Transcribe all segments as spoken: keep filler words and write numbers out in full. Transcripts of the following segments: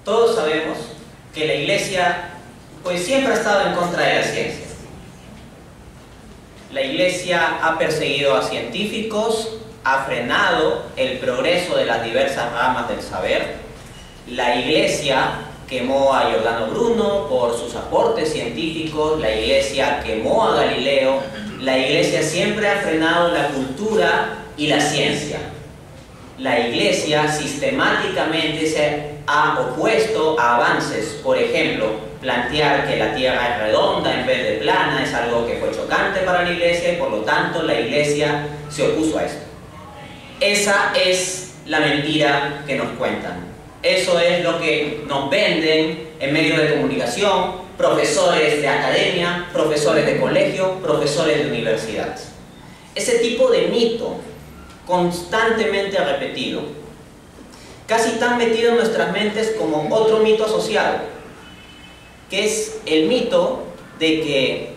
Todos sabemos que la Iglesia pues siempre ha estado en contra de la ciencia. La Iglesia ha perseguido a científicos, ha frenado el progreso de las diversas ramas del saber. La Iglesia quemó a Giordano Bruno por sus aportes científicos, la Iglesia quemó a Galileo, la Iglesia siempre ha frenado la cultura y la ciencia. La Iglesia sistemáticamente se ha opuesto a avances, por ejemplo, plantear que la Tierra es redonda en vez de plana es algo que fue chocante para la Iglesia y por lo tanto la Iglesia se opuso a esto. Esa es la mentira que nos cuentan. Eso es lo que nos venden en medios de comunicación, profesores de academia, profesores de colegio, profesores de universidad. Ese tipo de mito constantemente repetido, casi tan metido en nuestras mentes como otro mito asociado, que es el mito de que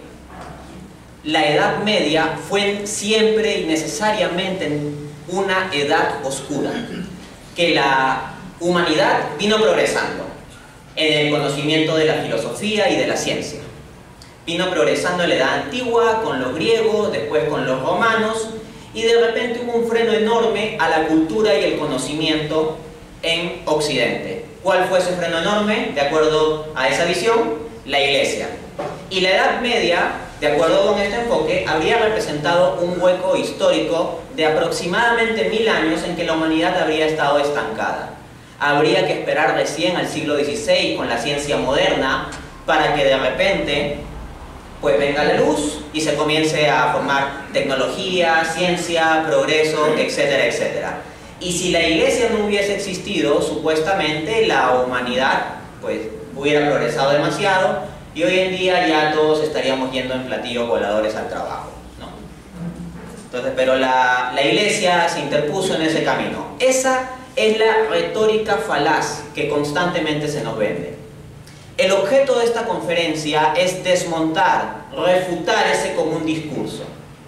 la Edad Media fue siempre y necesariamente una edad oscura, que la humanidad vino progresando en el conocimiento de la filosofía y de la ciencia. Vino progresando en la Edad Antigua con los griegos, después con los romanos, y de repente hubo un freno enorme a la cultura y el conocimiento en Occidente. ¿Cuál fue ese freno enorme? De acuerdo a esa visión, la Iglesia. Y la Edad Media, de acuerdo con este enfoque, habría representado un hueco histórico de aproximadamente mil años en que la humanidad habría estado estancada. Habría que esperar recién al siglo dieciséis con la ciencia moderna para que de repente pues venga la luz y se comience a formar tecnología, ciencia, progreso, etcétera, etcétera. Y si la Iglesia no hubiese existido, supuestamente la humanidad pues hubiera progresado demasiado y hoy en día ya todos estaríamos yendo en platillos voladores al trabajo, ¿no? Entonces, pero la, la Iglesia se interpuso en ese camino. Esa es la retórica falaz que constantemente se nos vende. El objeto de esta conferencia es desmontar, refutar ese común discurso.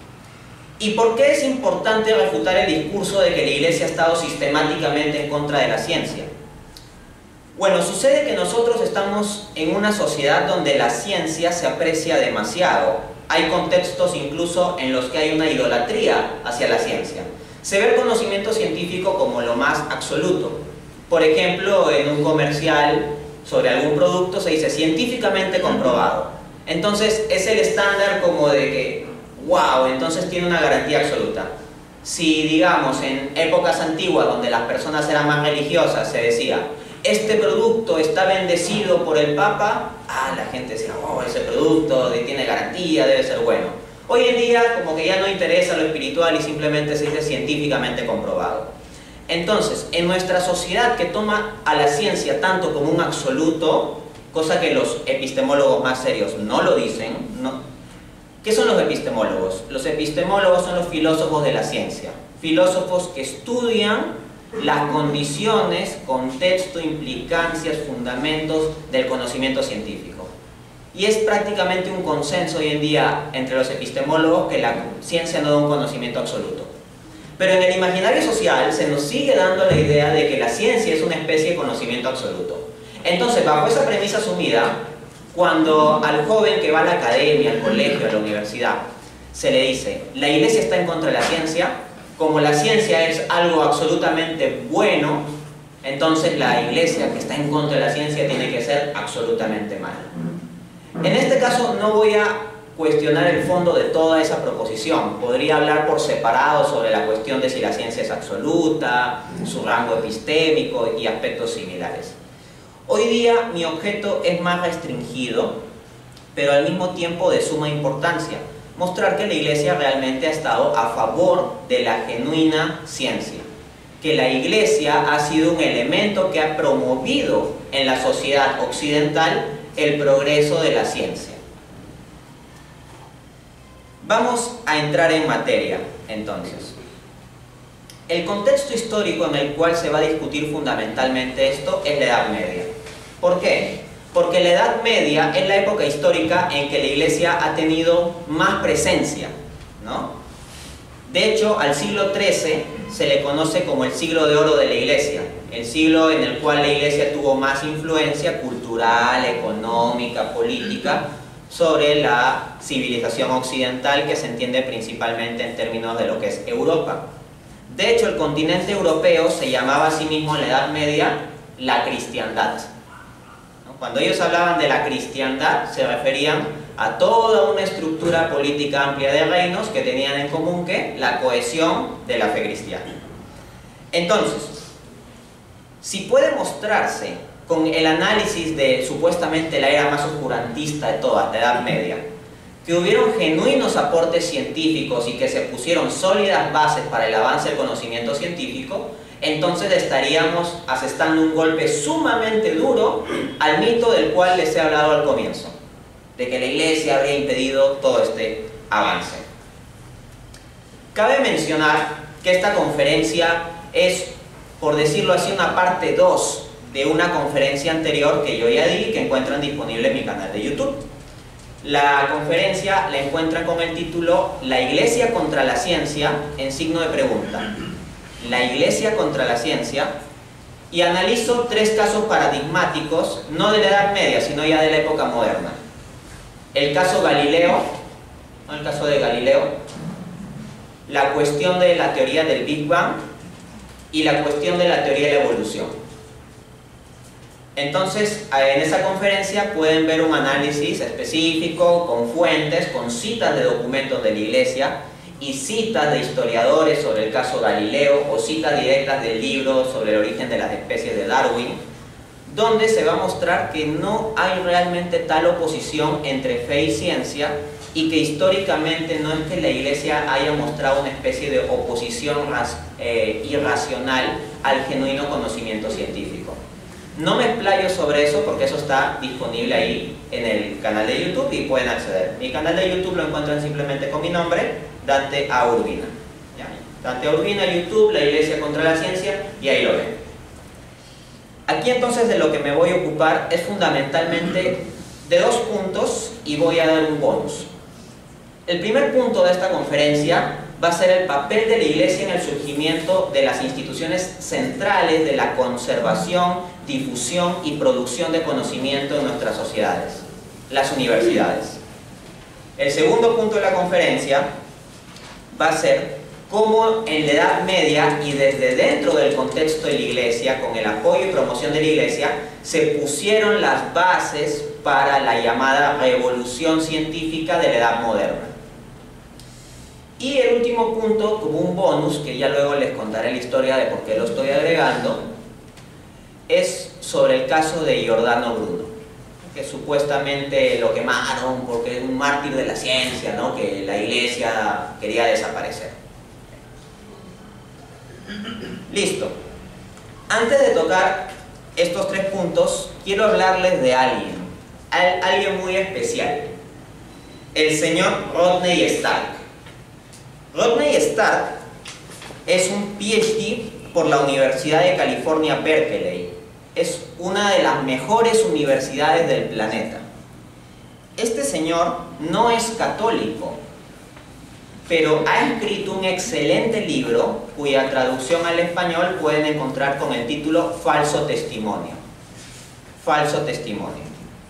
¿Y por qué es importante refutar el discurso de que la Iglesia ha estado sistemáticamente en contra de la ciencia? Bueno, sucede que nosotros estamos en una sociedad donde la ciencia se aprecia demasiado. Hay contextos incluso en los que hay una idolatría hacia la ciencia. Se ve el conocimiento científico como lo más absoluto. Por ejemplo, en un comercial sobre algún producto se dice científicamente comprobado. Entonces es el estándar como de que, wow, entonces tiene una garantía absoluta. Si, digamos, en épocas antiguas donde las personas eran más religiosas se decía, este producto está bendecido por el Papa, ah, la gente decía, oh, ese producto tiene garantía, debe ser bueno. Hoy en día como que ya no interesa lo espiritual y simplemente se dice científicamente comprobado. Entonces, en nuestra sociedad que toma a la ciencia tanto como un absoluto, cosa que los epistemólogos más serios no lo dicen, ¿no? ¿Qué son los epistemólogos? Los epistemólogos son los filósofos de la ciencia, filósofos que estudian las condiciones, contexto, implicancias, fundamentos del conocimiento científico. Y es prácticamente un consenso hoy en día entre los epistemólogos que la ciencia no da un conocimiento absoluto. Pero en el imaginario social se nos sigue dando la idea de que la ciencia es una especie de conocimiento absoluto. Entonces, bajo esa premisa asumida, cuando al joven que va a la academia, al colegio, a la universidad, se le dice, la Iglesia está en contra de la ciencia, como la ciencia es algo absolutamente bueno, entonces la Iglesia que está en contra de la ciencia tiene que ser absolutamente mala. En este caso no voy a cuestionar el fondo de toda esa proposición. Podría hablar por separado sobre la cuestión de si la ciencia es absoluta, su rango epistémico y aspectos similares. Hoy día mi objeto es más restringido, pero al mismo tiempo de suma importancia. Mostrar que la Iglesia realmente ha estado a favor de la genuina ciencia. Que la Iglesia ha sido un elemento que ha promovido en la sociedad occidental el progreso de la ciencia. Vamos a entrar en materia, entonces. El contexto histórico en el cual se va a discutir fundamentalmente esto es la Edad Media. ¿Por qué? Porque la Edad Media es la época histórica en que la Iglesia ha tenido más presencia, ¿no? De hecho, al siglo trece se le conoce como el siglo de oro de la Iglesia. el siglo en el cual la Iglesia tuvo más influencia cultural, económica, política sobre la civilización occidental, que se entiende principalmente en términos de lo que es Europa. De hecho, el continente europeo se llamaba a sí mismo en la Edad Media la cristiandad. Cuando ellos hablaban de la cristiandad, se referían a toda una estructura política amplia de reinos que tenían en común ¿qué? La cohesión de la fe cristiana. Entonces, si puede mostrarse con el análisis de supuestamente la era más oscurantista de toda la Edad Media, que hubieron genuinos aportes científicos y que se pusieron sólidas bases para el avance del conocimiento científico, entonces estaríamos asestando un golpe sumamente duro al mito del cual les he hablado al comienzo, de que la Iglesia habría impedido todo este avance. Cabe mencionar que esta conferencia es, por decirlo así, una parte dos de una conferencia anterior que yo ya di, que encuentran disponible en mi canal de YouTube. La conferencia la encuentran con el título La Iglesia contra la Ciencia, en signo de pregunta. La Iglesia contra la Ciencia, y analizo tres casos paradigmáticos, no de la Edad Media, sino ya de la época moderna. El caso Galileo, ¿no? el caso de Galileo, la cuestión de la teoría del Big Bang y la cuestión de la teoría de la evolución. Entonces, en esa conferencia pueden ver un análisis específico, con fuentes, con citas de documentos de la Iglesia y citas de historiadores sobre el caso Galileo o citas directas del libro sobre el origen de las especies de Darwin, donde se va a mostrar que no hay realmente tal oposición entre fe y ciencia y que históricamente no es que la Iglesia haya mostrado una especie de oposición eh, irracional al genuino conocimiento científico. No me explayo sobre eso porque eso está disponible ahí en el canal de YouTube y pueden acceder. Mi canal de YouTube lo encuentran simplemente con mi nombre, Dante A. Urbina. ¿Ya? Dante A. Urbina, YouTube, la Iglesia contra la Ciencia, y ahí lo ven. Aquí entonces de lo que me voy a ocupar es fundamentalmente de dos puntos y voy a dar un bonus. El primer punto de esta conferencia va a ser el papel de la Iglesia en el surgimiento de las instituciones centrales de la conservación, difusión y producción de conocimiento en nuestras sociedades, las universidades. El segundo punto de la conferencia va a ser cómo en la Edad Media y desde dentro del contexto de la Iglesia, con el apoyo y promoción de la Iglesia, se pusieron las bases para la llamada revolución científica de la Edad Moderna. Y el último punto, como un bonus, que ya luego les contaré la historia de por qué lo estoy agregando, es sobre el caso de Giordano Bruno, que supuestamente lo quemaron porque es un mártir de la ciencia, ¿no? Que la Iglesia quería desaparecer. Listo. Antes de tocar estos tres puntos, quiero hablarles de alguien, alguien muy especial, el señor Rodney Stark. Rodney Stark es un P H D por la Universidad de California, Berkeley. Es una de las mejores universidades del planeta. Este señor no es católico, pero ha escrito un excelente libro cuya traducción al español pueden encontrar con el título Falso Testimonio. Falso Testimonio.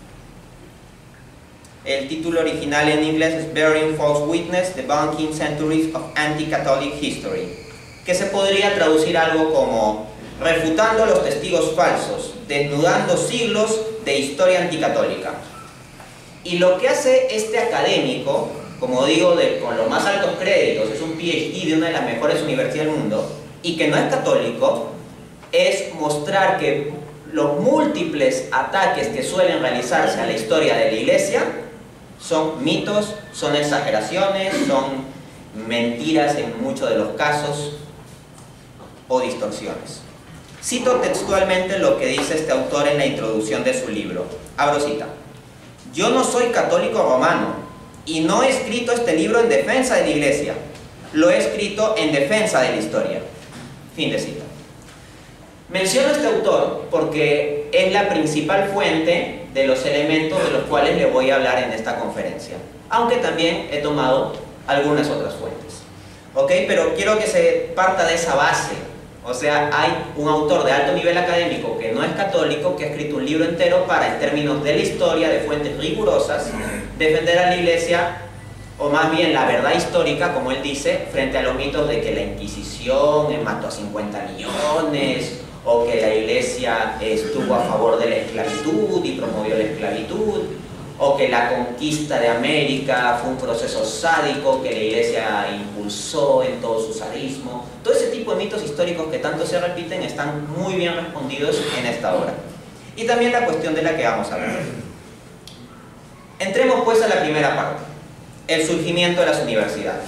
El título original en inglés es Bearing False Witness, Debunking Centuries of Anti-Catholic History, que se podría traducir algo como refutando los testigos falsos, desnudando siglos de historia anticatólica. Y lo que hace este académico, como digo, de, con los más altos créditos, es un P H D de una de las mejores universidades del mundo, y que no es católico, es mostrar que los múltiples ataques que suelen realizarse a la historia de la Iglesia son mitos, son exageraciones, son mentiras en muchos de los casos o distorsiones. Cito textualmente lo que dice este autor en la introducción de su libro. Abro cita. Yo no soy católico romano y no he escrito este libro en defensa de la Iglesia. Lo he escrito en defensa de la historia. Fin de cita. Menciono a este autor porque es la principal fuente de los elementos de los cuales le voy a hablar en esta conferencia, aunque también he tomado algunas otras fuentes. ¿Ok? Pero quiero que se parta de esa base, O sea, hay un autor de alto nivel académico que no es católico, que ha escrito un libro entero para, en términos de la historia, de fuentes rigurosas, defender a la Iglesia, o más bien la verdad histórica, como él dice, frente a los mitos de que la Inquisición mató a cincuenta millones, o que la Iglesia estuvo a favor de la esclavitud y promovió la esclavitud, o que la conquista de América fue un proceso sádico que la Iglesia impulsó en todo su sadismo. Todo ese tipo de mitos históricos que tanto se repiten están muy bien respondidos en esta obra. Y también la cuestión de la que vamos a hablar. Entremos pues a la primera parte, el surgimiento de las universidades.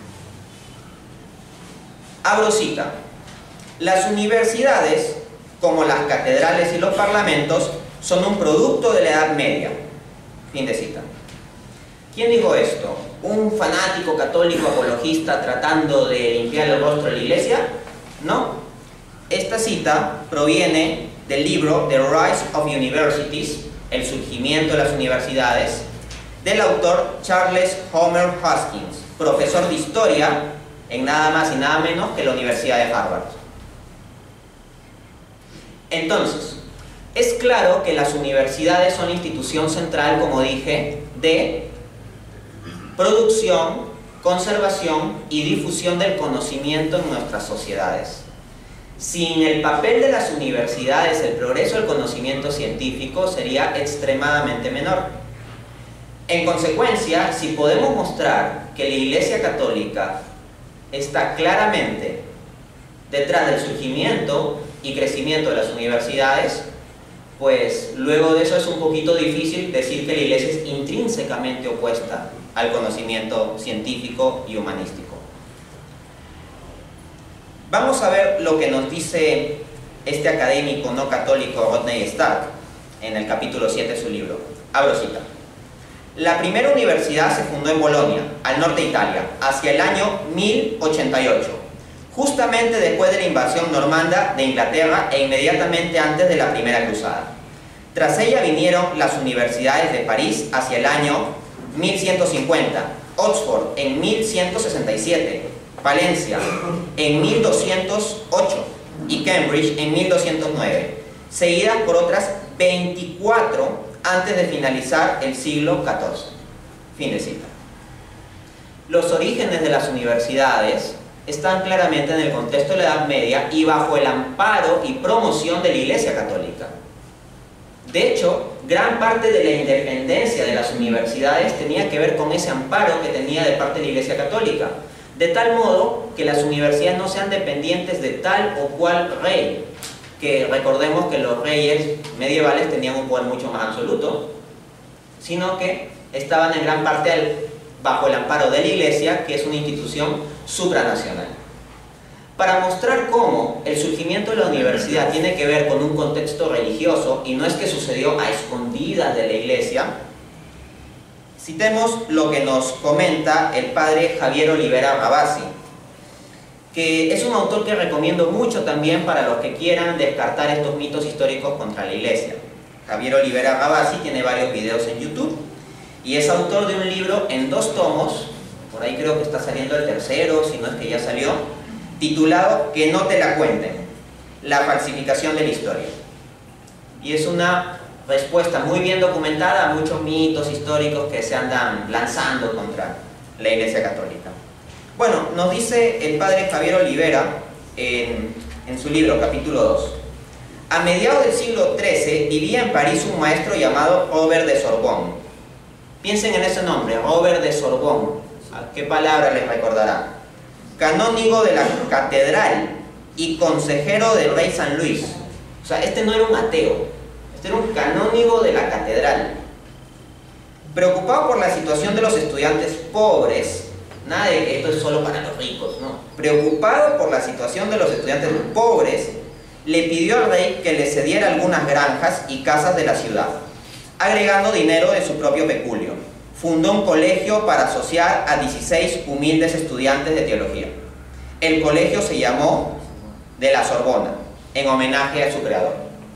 Abro cita. Las universidades, como las catedrales y los parlamentos, son un producto de la Edad Media. Fin de cita. ¿Quién dijo esto? ¿Un fanático católico apologista tratando de limpiar el rostro de la Iglesia? No. Esta cita proviene del libro The Rise of Universities, el surgimiento de las universidades, del autor Charles Homer Hoskins, profesor de historia en nada más y nada menos que la Universidad de Harvard. Entonces, es claro que las universidades son la institución central, como dije, de producción, conservación y difusión del conocimiento en nuestras sociedades. Sin el papel de las universidades, el progreso del conocimiento científico sería extremadamente menor. En consecuencia, si podemos mostrar que la Iglesia Católica está claramente detrás del surgimiento y crecimiento de las universidades, pues luego de eso es un poquito difícil decir que la Iglesia es intrínsecamente opuesta al conocimiento científico y humanístico. Vamos a ver lo que nos dice este académico no católico Rodney Stark en el capítulo siete de su libro. Abro cita. La primera universidad se fundó en Bolonia, al norte de Italia, hacia el año mil ochenta y ocho, justamente después de la invasión normanda de Inglaterra e inmediatamente antes de la Primera Cruzada. Tras ella vinieron las universidades de París hacia el año mil ciento cincuenta, Oxford en mil ciento sesenta y siete, Valencia en mil doscientos ocho y Cambridge en mil doscientos nueve, seguidas por otras veinticuatro antes de finalizar el siglo catorce. Fin de cita. Los orígenes de las universidades están claramente en el contexto de la Edad Media y bajo el amparo y promoción de la Iglesia Católica. De hecho, gran parte de la independencia de las universidades tenía que ver con ese amparo que tenía de parte de la Iglesia Católica, de tal modo que las universidades no sean dependientes de tal o cual rey, que recordemos que los reyes medievales tenían un poder mucho más absoluto, sino que estaban en gran parte al, bajo el amparo de la Iglesia, que es una institución supranacional. Para mostrar cómo el surgimiento de la universidad tiene que ver con un contexto religioso y no es que sucedió a escondidas de la Iglesia, citemos lo que nos comenta el padre Javier Olivera Rabasi, que es un autor que recomiendo mucho también para los que quieran descartar estos mitos históricos contra la Iglesia. Javier Olivera Rabasi tiene varios videos en YouTube y es autor de un libro en dos tomos, por ahí creo que está saliendo el tercero, si no es que ya salió, titulado Que no te la cuenten, la falsificación de la historia. Y es una respuesta muy bien documentada a muchos mitos históricos que se andan lanzando contra la Iglesia Católica. Bueno, nos dice el padre Javier Olivera en, en su libro, capítulo dos. A mediados del siglo trece vivía en París un maestro llamado Robert de Sorbonne. Piensen en ese nombre, Robert de Sorbonne. ¿A qué palabra les recordará? Canónigo de la catedral y consejero del rey San Luis. O sea, este no era un ateo, este era un canónigo de la catedral. Preocupado por la situación de los estudiantes pobres, nada de que esto es solo para los ricos, no. Preocupado por la situación de los estudiantes pobres, le pidió al rey que le cediera algunas granjas y casas de la ciudad, agregando dinero de su propio peculio. Fundó un colegio para asociar a dieciséis humildes estudiantes de teología. El colegio se llamó de la Sorbona, en homenaje a su creador.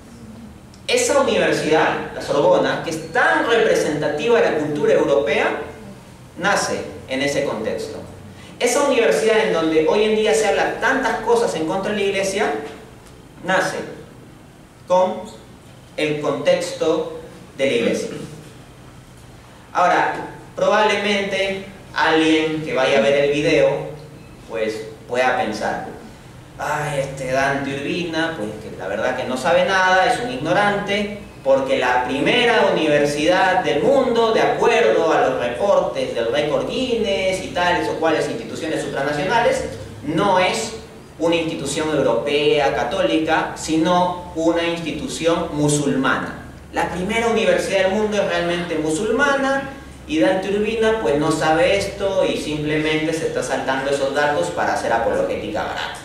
Esa universidad, la Sorbona, que es tan representativa de la cultura europea, nace en ese contexto. Esa universidad en donde hoy en día se habla tantas cosas en contra de la Iglesia, nace con el contexto de la Iglesia. Ahora, probablemente alguien que vaya a ver el video, pues pueda pensar, ay, este Dante Urbina, pues que la verdad que no sabe nada, es un ignorante, porque la primera universidad del mundo, de acuerdo a los reportes del récord Guinness y tales o cuales instituciones supranacionales, no es una institución europea, católica, sino una institución musulmana. La primera universidad del mundo es realmente musulmana y Dante Urbina pues no sabe esto y simplemente se está saltando esos datos para hacer apologética barata.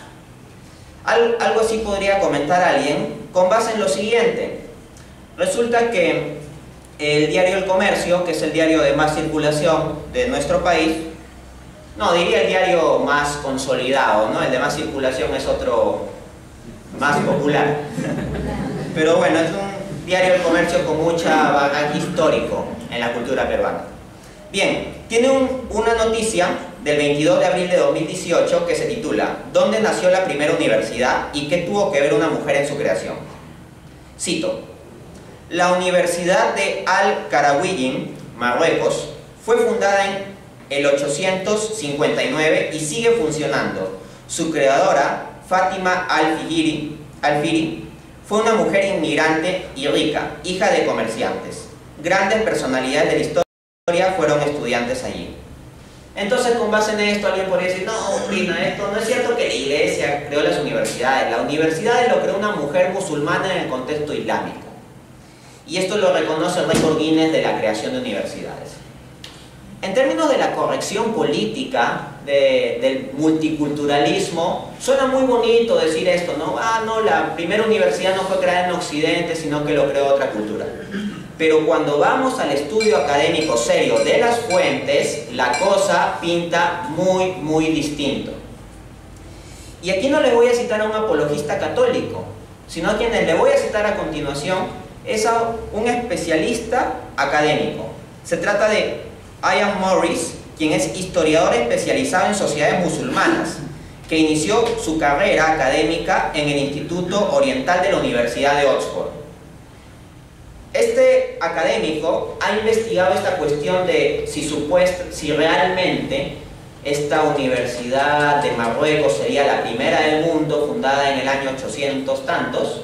Al, algo así podría comentar alguien con base en lo siguiente. Resulta que el diario El Comercio, que es el diario de más circulación de nuestro país, no, diría el diario más consolidado, ¿no? El de más circulación es otro más popular. Pero bueno, es un diario El Comercio con mucha bagaje histórico en la cultura peruana. Bien, tiene un, una noticia del veintidós de abril de dos mil dieciocho que se titula ¿Dónde nació la primera universidad y qué tuvo que ver una mujer en su creación? Cito: la Universidad de Al-Qarawiyyin, Marruecos, fue fundada en el ochocientos cincuenta y nueve y sigue funcionando. Su creadora, Fátima Al-Fihri, Al-Fihri, fue una mujer inmigrante y rica, hija de comerciantes. Grandes personalidades de la historia fueron estudiantes allí. Entonces, con base en esto, alguien podría decir, no, Urbina, esto no es cierto que la Iglesia creó las universidades. Las universidades lo creó una mujer musulmana en el contexto islámico. Y esto lo reconoce el récord Guinness de la creación de universidades. En términos de la corrección política, de, del multiculturalismo, suena muy bonito decir esto, ¿no? Ah, no, la primera universidad no fue creada en Occidente, sino que lo creó otra cultura. Pero cuando vamos al estudio académico serio de las fuentes, la cosa pinta muy, muy distinto. Y aquí no le voy a citar a un apologista católico, sino a quienes le voy a citar a continuación es a un especialista académico. Se trata de Ian Morris, quien es historiador especializado en sociedades musulmanas, que inició su carrera académica en el Instituto Oriental de la Universidad de Oxford. Este académico ha investigado esta cuestión de si, supuesto, si realmente esta universidad de Marruecos sería la primera del mundo, fundada en el año ochocientos tantos,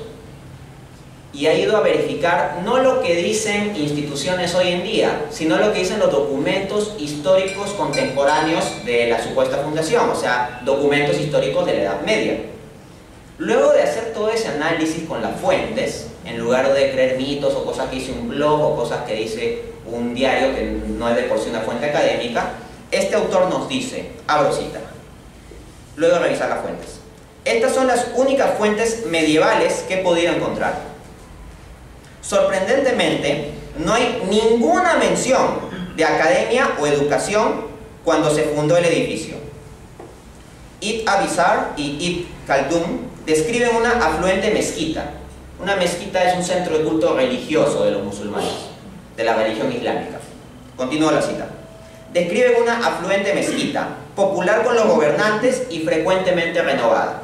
y ha ido a verificar no lo que dicen instituciones hoy en día, sino lo que dicen los documentos históricos contemporáneos de la supuesta fundación, o sea, documentos históricos de la Edad Media. Luego de hacer todo ese análisis con las fuentes, en lugar de creer mitos o cosas que dice un blog o cosas que dice un diario que no es de por sí una fuente académica, este autor nos dice, abro cita, luego de revisar las fuentes: estas son las únicas fuentes medievales que he podido encontrar. Sorprendentemente, no hay ninguna mención de academia o educación cuando se fundó el edificio. Ibn Abizar y Ibn Khaldun describen una afluente mezquita. Una mezquita es un centro de culto religioso de los musulmanes, de la religión islámica. Continúo la cita. Describen una afluente mezquita, popular con los gobernantes y frecuentemente renovada.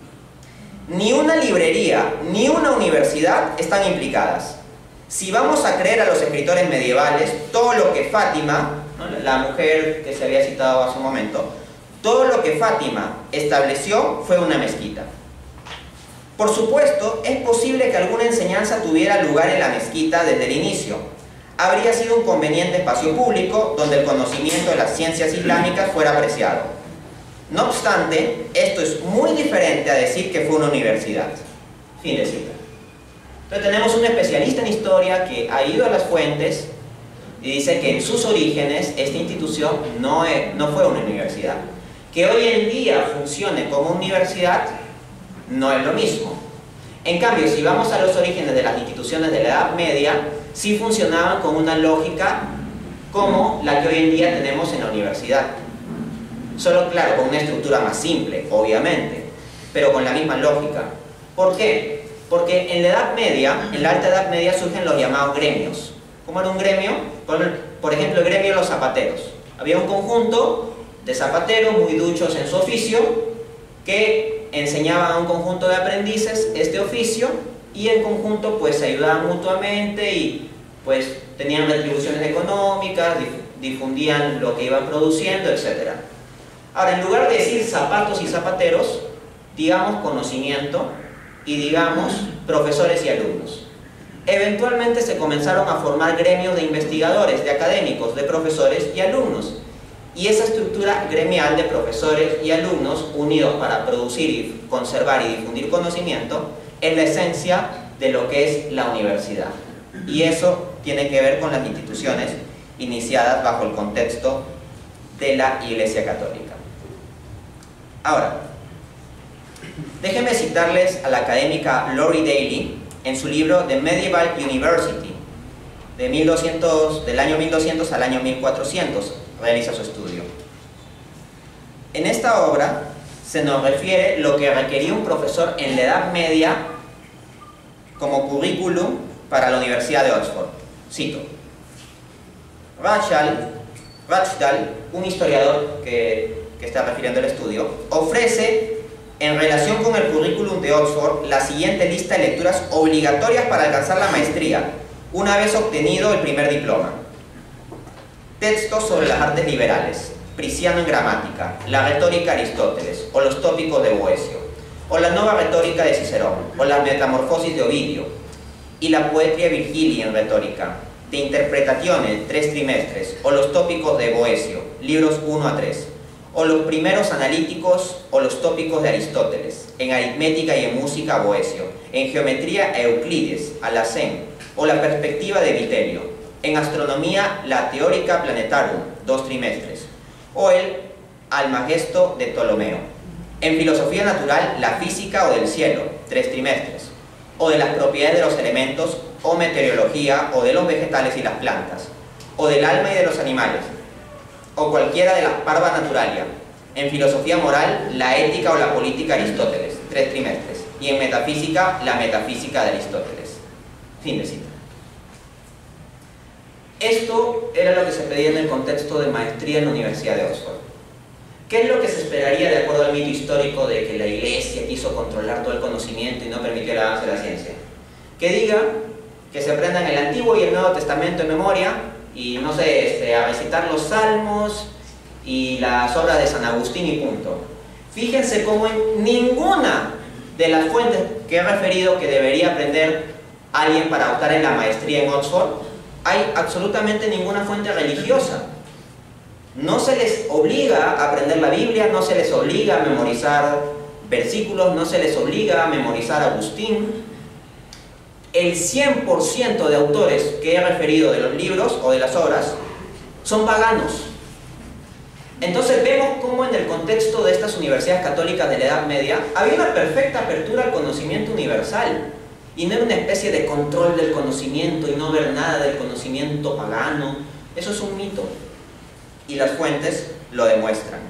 Ni una librería, ni una universidad están implicadas. Si vamos a creer a los escritores medievales, todo lo que Fátima, ¿no?, la mujer que se había citado hace un momento, todo lo que Fátima estableció fue una mezquita. Por supuesto, es posible que alguna enseñanza tuviera lugar en la mezquita desde el inicio. Habría sido un conveniente espacio público donde el conocimiento de las ciencias islámicas fuera apreciado. No obstante, esto es muy diferente a decir que fue una universidad. Fin de cita. Entonces tenemos un especialista en historia que ha ido a las fuentes y dice que en sus orígenes esta institución no, es, no fue una universidad. Que hoy en día funcione como universidad no es lo mismo. En cambio, si vamos a los orígenes de las instituciones de la Edad Media, sí funcionaban con una lógica como la que hoy en día tenemos en la universidad. Solo, claro, con una estructura más simple, obviamente, pero con la misma lógica. ¿Por qué? Porque en la Edad Media, en la Alta Edad Media, surgen los llamados gremios. ¿Cómo era un gremio? Por, por ejemplo, el gremio de los zapateros. Había un conjunto de de zapateros muy duchos en su oficio, que enseñaban a un conjunto de aprendices este oficio y en conjunto pues se ayudaban mutuamente y pues tenían retribuciones económicas, difundían lo que iban produciendo, etcétera. Ahora, en lugar de decir zapatos y zapateros, digamos conocimiento y digamos profesores y alumnos. Eventualmente se comenzaron a formar gremios de investigadores, de académicos, de profesores y alumnos. Y esa estructura gremial de profesores y alumnos unidos para producir y conservar y difundir conocimiento es la esencia de lo que es la universidad. Y eso tiene que ver con las instituciones iniciadas bajo el contexto de la Iglesia Católica. Ahora, déjenme citarles a la académica Lori Daly en su libro The Medieval University, de mil doscientos, del año mil doscientos al año mil cuatrocientos, realiza su estudio. En esta obra se nos refiere lo que requería un profesor en la Edad Media como currículum para la Universidad de Oxford. Cito: Rachel, Rachdal, un historiador que, que está refiriendo el estudio, ofrece en relación con el currículum de Oxford la siguiente lista de lecturas obligatorias para alcanzar la maestría, una vez obtenido el primer diploma. Textos sobre las artes liberales, Prisciano en gramática, la retórica de Aristóteles, o los tópicos de Boecio, o la nueva retórica de Cicerón, o las metamorfosis de Ovidio, y la poetria Virgilii en retórica, de interpretaciones, tres trimestres, o los tópicos de Boecio, libros uno a tres, o los primeros analíticos o los tópicos de Aristóteles, en aritmética y en música Boecio, en geometría Euclides, Alacén, o la perspectiva de Vitelio, en astronomía la Theorica Planetarum, dos trimestres, o el Almagesto de Ptolomeo, en filosofía natural la física o del cielo, tres trimestres, o de las propiedades de los elementos, o meteorología, o de los vegetales y las plantas, o del alma y de los animales, o cualquiera de las parva naturalia, en filosofía moral la ética o la política de Aristóteles, tres trimestres, y en metafísica la metafísica de Aristóteles. Fin de cita. Esto era lo que se pedía en el contexto de maestría en la Universidad de Oxford. ¿Qué es lo que se esperaría de acuerdo al mito histórico de que la Iglesia quiso controlar todo el conocimiento y no permitió el avance de la ciencia? Que diga que se aprendan el Antiguo y el Nuevo Testamento en memoria y, no sé, este, a recitar los Salmos y las obras de San Agustín y punto. Fíjense cómo en ninguna de las fuentes que he referido que debería aprender alguien para optar en la maestría en Oxford, hay absolutamente ninguna fuente religiosa. No se les obliga a aprender la Biblia, no se les obliga a memorizar versículos, no se les obliga a memorizar a Agustín. El cien por ciento de autores que he referido de los libros o de las obras son paganos. Entonces vemos cómo en el contexto de estas universidades católicas de la Edad Media había una perfecta apertura al conocimiento universal y no era una especie de control del conocimiento y no ver nada del conocimiento pagano. Eso es un mito y las fuentes lo demuestran.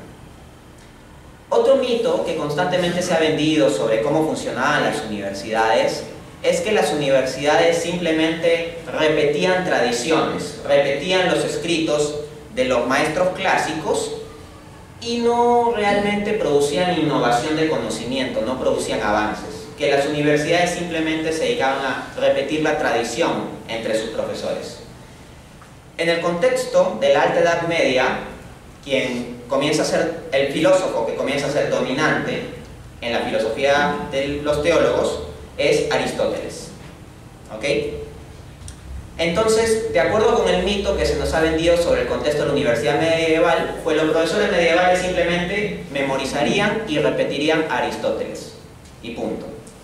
Otro mito que constantemente se ha vendido sobre cómo funcionaban las universidades es que las universidades simplemente repetían tradiciones, repetían los escritos de los maestros clásicos y no realmente producían innovación de conocimiento, no producían avances, que las universidades simplemente se dedicaban a repetir la tradición entre sus profesores. En el contexto de la Alta Edad Media, quien comienza a ser el filósofo que comienza a ser dominante en la filosofía de los teólogos es Aristóteles. ¿Ok? Entonces, de acuerdo con el mito que se nos ha vendido sobre el contexto de la universidad medieval, pues los profesores medievales simplemente memorizarían y repetirían a Aristóteles. Y punto.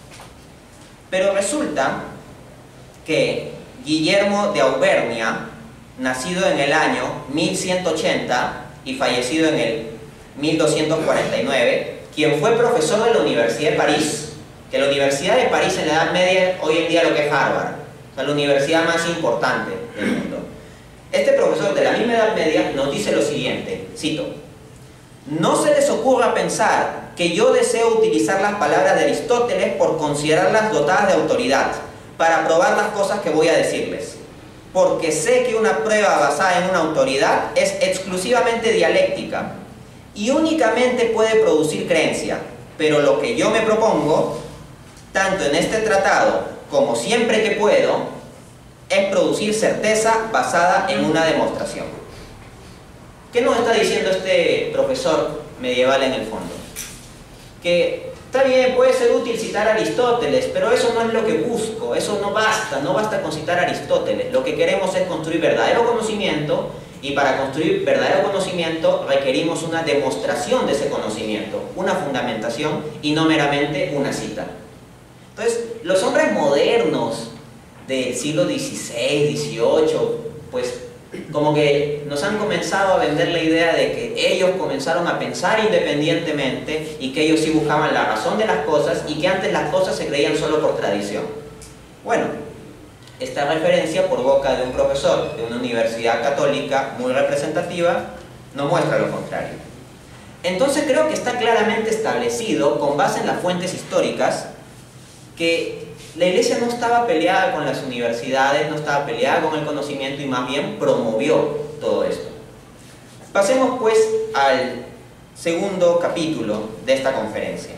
Pero resulta que Guillermo de Auvernia, nacido en el año mil ciento ochenta y fallecido en el mil doscientos cuarenta y nueve, quien fue profesor de la Universidad de París, que la Universidad de París en la Edad Media hoy en día lo que es Harvard, o sea, la universidad más importante del mundo. Este profesor de la misma Edad Media nos dice lo siguiente, cito: no se les ocurra pensar que yo deseo utilizar las palabras de Aristóteles por considerarlas dotadas de autoridad para probar las cosas que voy a decirles, porque sé que una prueba basada en una autoridad es exclusivamente dialéctica y únicamente puede producir creencia. Pero lo que yo me propongo, tanto en este tratado como siempre que puedo, es producir certeza basada en una demostración. ¿Qué nos está diciendo este profesor medieval en el fondo? Que está bien, puede ser útil citar a Aristóteles, pero eso no es lo que busco, eso no basta, no basta con citar a Aristóteles. Lo que queremos es construir verdadero conocimiento, y para construir verdadero conocimiento requerimos una demostración de ese conocimiento, una fundamentación y no meramente una cita. Entonces, los hombres modernos del siglo dieciséis, dieciocho, pues como que nos han comenzado a vender la idea de que ellos comenzaron a pensar independientemente y que ellos sí buscaban la razón de las cosas y que antes las cosas se creían solo por tradición. Bueno, esta referencia por boca de un profesor de una universidad católica muy representativa nos muestra lo contrario. Entonces creo que está claramente establecido, con base en las fuentes históricas, que la Iglesia no estaba peleada con las universidades, no estaba peleada con el conocimiento y más bien promovió todo esto. Pasemos pues al segundo capítulo de esta conferencia.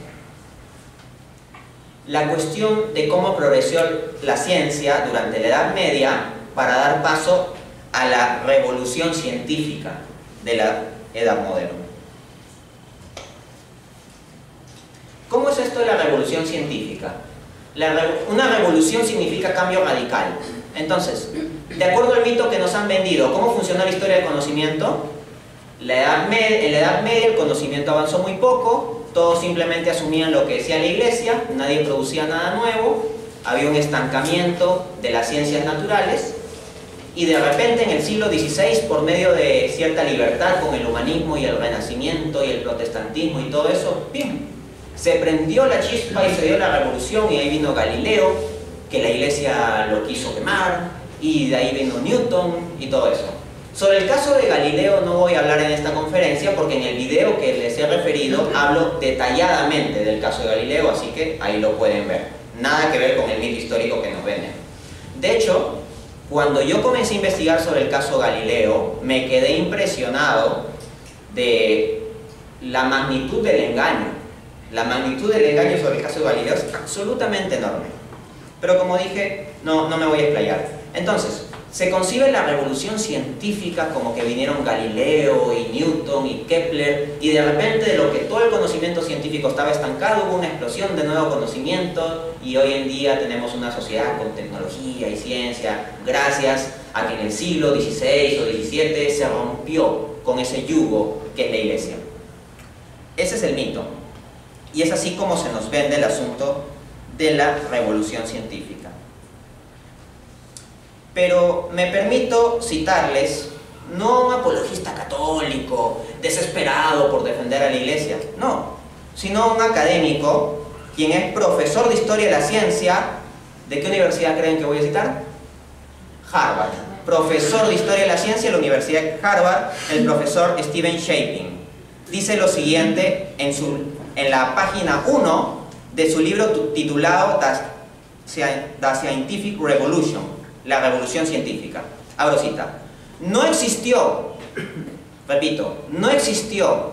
La cuestión de cómo progresó la ciencia durante la Edad Media para dar paso a la revolución científica de la Edad Moderna. ¿Cómo es esto de la revolución científica? La re una revolución significa cambio radical. Entonces, de acuerdo al mito que nos han vendido, ¿cómo funcionó la historia del conocimiento? La edad en la Edad Media el conocimiento avanzó muy poco, todos simplemente asumían lo que decía la Iglesia, nadie producía nada nuevo, había un estancamiento de las ciencias naturales, y de repente en el siglo dieciséis, por medio de cierta libertad con el humanismo y el renacimiento y el protestantismo y todo eso, ¡pim!, se prendió la chispa y se dio la revolución, y ahí vino Galileo, que la Iglesia lo quiso quemar, y de ahí vino Newton y todo eso. Sobre el caso de Galileo no voy a hablar en esta conferencia porque en el video que les he referido hablo detalladamente del caso de Galileo, así que ahí lo pueden ver. Nada que ver con el mito histórico que nos venden. De hecho, cuando yo comencé a investigar sobre el caso Galileo, me quedé impresionado de la magnitud del engaño. La magnitud del engaño sobre el caso de Galileo es absolutamente enorme. Pero como dije, no, no me voy a explayar. Entonces, se concibe la revolución científica como que vinieron Galileo y Newton y Kepler, y de repente de lo que todo el conocimiento científico estaba estancado, hubo una explosión de nuevo conocimiento, y hoy en día tenemos una sociedad con tecnología y ciencia, gracias a que en el siglo dieciséis o diecisiete se rompió con ese yugo que es la Iglesia. Ese es el mito. Y es así como se nos vende el asunto de la revolución científica. Pero me permito citarles, no a un apologista católico, desesperado por defender a la Iglesia, no, sino a un académico, quien es profesor de Historia de la Ciencia. ¿De qué universidad creen que voy a citar? Harvard. Profesor de Historia de la Ciencia de la Universidad de Harvard, el profesor Stephen Shaping. Dice lo siguiente en, su, en la página uno de su libro titulado The Scientific Revolution, la revolución científica. Abro cita. No existió, repito, no existió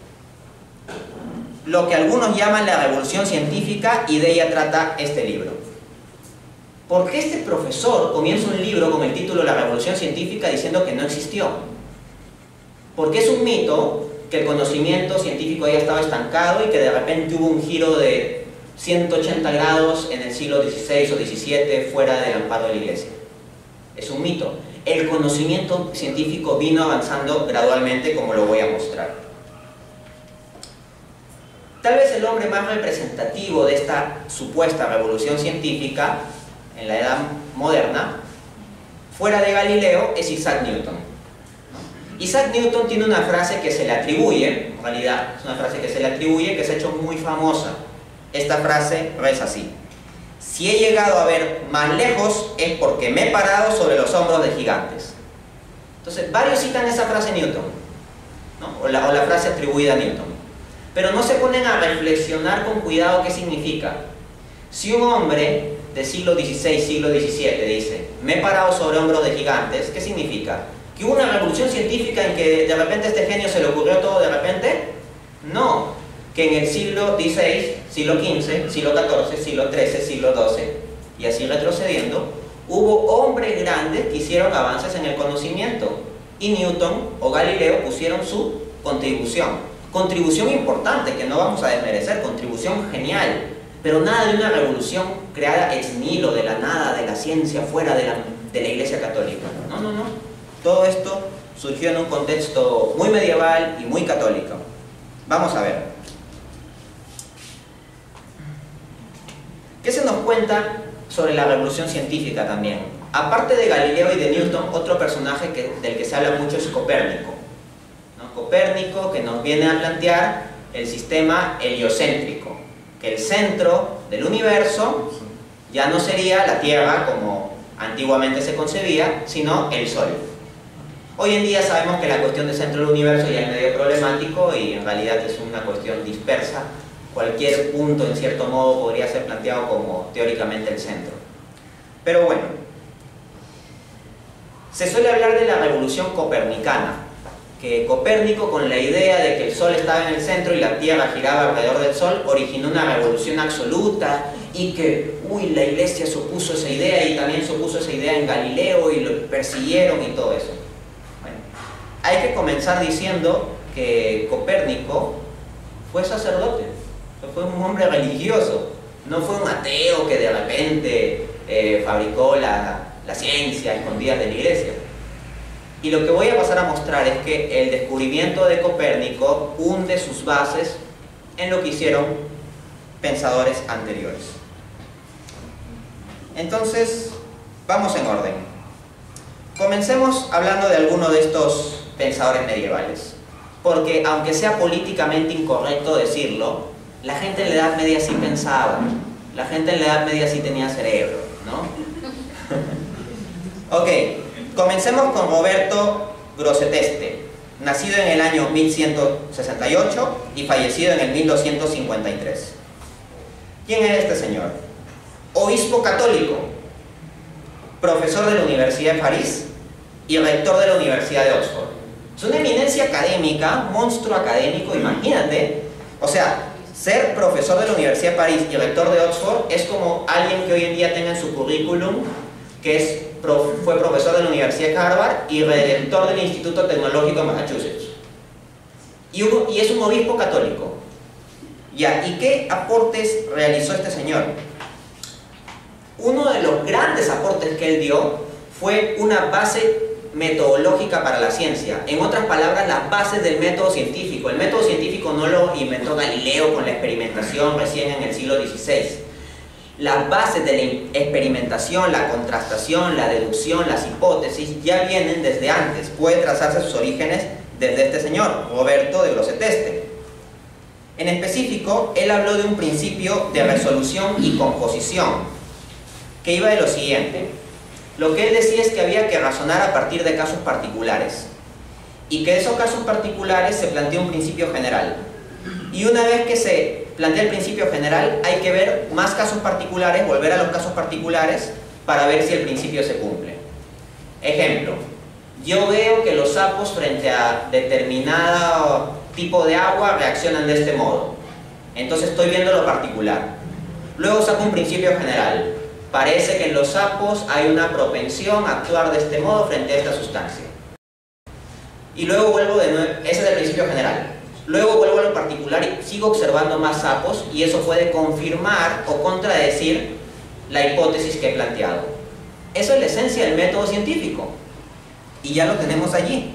lo que algunos llaman la revolución científica, y de ella trata este libro. ¿Por qué este profesor comienza un libro con el título La revolución científica diciendo que no existió? Porque es un mito que el conocimiento científico haya estado estancado y que de repente hubo un giro de ciento ochenta grados en el siglo dieciséis o diecisiete fuera del amparo de la Iglesia. Es un mito. El conocimiento científico vino avanzando gradualmente, como lo voy a mostrar. Tal vez el hombre más representativo de esta supuesta revolución científica en la Edad Moderna, fuera de Galileo, es Isaac Newton. Isaac Newton tiene una frase que se le atribuye, en realidad es una frase que se le atribuye, que se ha hecho muy famosa. Esta frase reza así: si he llegado a ver más lejos es porque me he parado sobre los hombros de gigantes. Entonces, varios citan esa frase Newton, ¿no? o, la, o la frase atribuida a Newton, pero no se ponen a reflexionar con cuidado qué significa. Si un hombre del siglo dieciséis, siglo diecisiete dice, me he parado sobre hombros de gigantes, ¿qué significa? ¿Que hubo una revolución científica en que de repente a este genio se le ocurrió todo de repente? No. Que en el siglo dieciséis, siglo quince, siglo catorce, siglo trece, siglo doce, y así retrocediendo, hubo hombres grandes que hicieron avances en el conocimiento. Y Newton o Galileo pusieron su contribución. Contribución importante, que no vamos a desmerecer, contribución genial. Pero nada de una revolución creada ex nihilo, de la nada, de la ciencia, fuera de la, de la Iglesia Católica. No, no, no. Todo esto surgió en un contexto muy medieval y muy católico. Vamos a ver. ¿Qué se nos cuenta sobre la revolución científica también? Aparte de Galileo y de Newton, otro personaje que, del que se habla mucho es Copérnico, ¿no? Copérnico, que nos viene a plantear el sistema heliocéntrico, que el centro del universo ya no sería la Tierra como antiguamente se concebía, sino el Sol. Hoy en día sabemos que la cuestión del centro del universo ya es medio problemático y en realidad es una cuestión dispersa. Cualquier punto, en cierto modo, podría ser planteado como teóricamente el centro. Pero bueno, se suele hablar de la revolución copernicana, que Copérnico, con la idea de que el Sol estaba en el centro y la Tierra giraba alrededor del Sol, originó una revolución absoluta y que, uy, la Iglesia se opuso a esa idea y también se opuso a esa idea en Galileo y lo persiguieron y todo eso. Bueno, hay que comenzar diciendo que Copérnico fue sacerdote, fue un hombre religioso, no fue un ateo que de repente eh, fabricó la, la ciencia escondida de la Iglesia. Y lo que voy a pasar a mostrar es que el descubrimiento de Copérnico hunde sus bases en lo que hicieron pensadores anteriores. Entonces, vamos en orden. Comencemos hablando de alguno de estos pensadores medievales, porque aunque sea políticamente incorrecto decirlo, la gente en la Edad Media sí pensaba, la gente en la Edad Media sí tenía cerebro, ¿no? Ok, comencemos con Roberto Grosseteste, nacido en el año mil ciento sesenta y ocho y fallecido en el mil doscientos cincuenta y tres. ¿Quién es este señor? Obispo católico, profesor de la Universidad de París y rector de la Universidad de Oxford. Es una eminencia académica, monstruo académico, imagínate. O sea, ser profesor de la Universidad de París y rector de Oxford es como alguien que hoy en día tenga en su currículum que es, fue profesor de la Universidad de Harvard y rector del Instituto Tecnológico de Massachusetts. Y, hubo, y es un obispo católico. Ya, ¿y qué aportes realizó este señor? Uno de los grandes aportes que él dio fue una base metodológica para la ciencia. En otras palabras, las bases del método científico. El método científico no lo inventó Galileo con la experimentación recién en el siglo dieciséis. Las bases de la experimentación, la contrastación, la deducción, las hipótesis ya vienen desde antes. Puede trazarse sus orígenes desde este señor, Roberto de Grosseteste. En específico, él habló de un principio de resolución y composición, que iba de lo siguiente. Lo que él decía es que había que razonar a partir de casos particulares, y que de esos casos particulares se plantea un principio general. Y una vez que se plantea el principio general, hay que ver más casos particulares, volver a los casos particulares, para ver si el principio se cumple. Ejemplo, yo veo que los sapos frente a determinado tipo de agua reaccionan de este modo. Entonces estoy viendo lo particular. Luego saco un principio general. Parece que en los sapos hay una propensión a actuar de este modo frente a esta sustancia. Y luego vuelvo de nuevo, ese es el principio general. Luego vuelvo a lo particular y sigo observando más sapos y eso puede confirmar o contradecir la hipótesis que he planteado. Eso es la esencia del método científico. Y ya lo tenemos allí.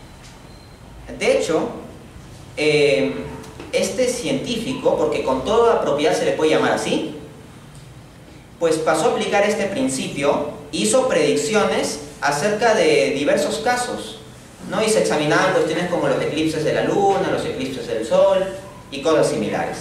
De hecho, eh, este científico, porque con toda propiedad se le puede llamar así, pues pasó a aplicar este principio, hizo predicciones acerca de diversos casos, ¿no? Y se examinaban cuestiones como los eclipses de la luna, los eclipses del sol y cosas similares.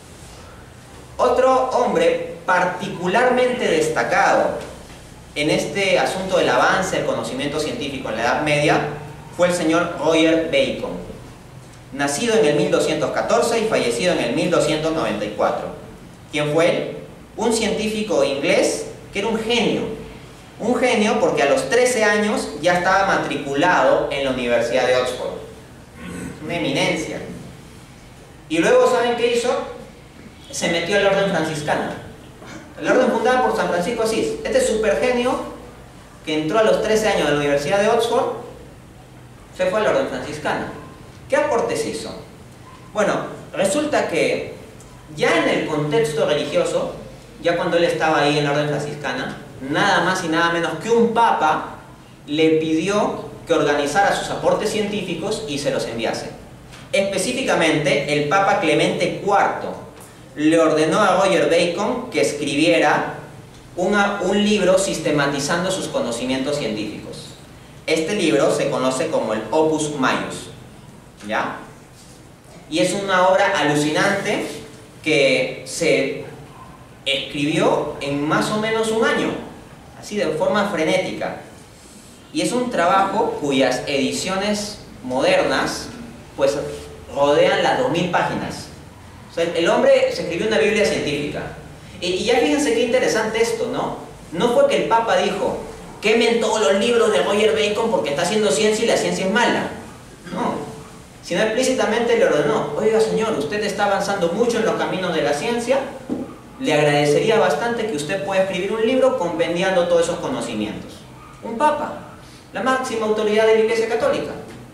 Otro hombre particularmente destacado en este asunto del avance del conocimiento científico en la Edad Media fue el señor Roger Bacon, nacido en el mil doscientos catorce y fallecido en el mil doscientos noventa y cuatro. ¿Quién fue él? Un científico inglés que era un genio, Un genio porque a los trece años ya estaba matriculado en la Universidad de Oxford. Una eminencia. Y luego, ¿saben qué hizo? Se metió al orden franciscano. El orden fundada por San Francisco de Asís. Este supergenio que entró a los trece años a la Universidad de Oxford se fue al orden franciscano. ¿Qué aportes hizo? Bueno, resulta que ya en el contexto religioso, ya cuando él estaba ahí en la orden franciscana, nada más y nada menos que un papa le pidió que organizara sus aportes científicos y se los enviase. Específicamente, el Papa Clemente cuarto le ordenó a Roger Bacon que escribiera una, un libro sistematizando sus conocimientos científicos. Este libro se conoce como el Opus Maius, ¿ya? Y es una obra alucinante que se escribió en más o menos un año, así de forma frenética. Y es un trabajo cuyas ediciones modernas pues rodean las dos mil páginas. O sea, el hombre se escribió una Biblia científica. Y, y ya fíjense qué interesante esto, ¿no? No fue que el Papa dijo, quemen todos los libros de Roger Bacon porque está haciendo ciencia y la ciencia es mala. No. Sino explícitamente le ordenó, oiga señor, usted está avanzando mucho en los caminos de la ciencia, le agradecería bastante que usted pueda escribir un libro compendiando todos esos conocimientos. Un Papa, la máxima autoridad de la Iglesia Católica.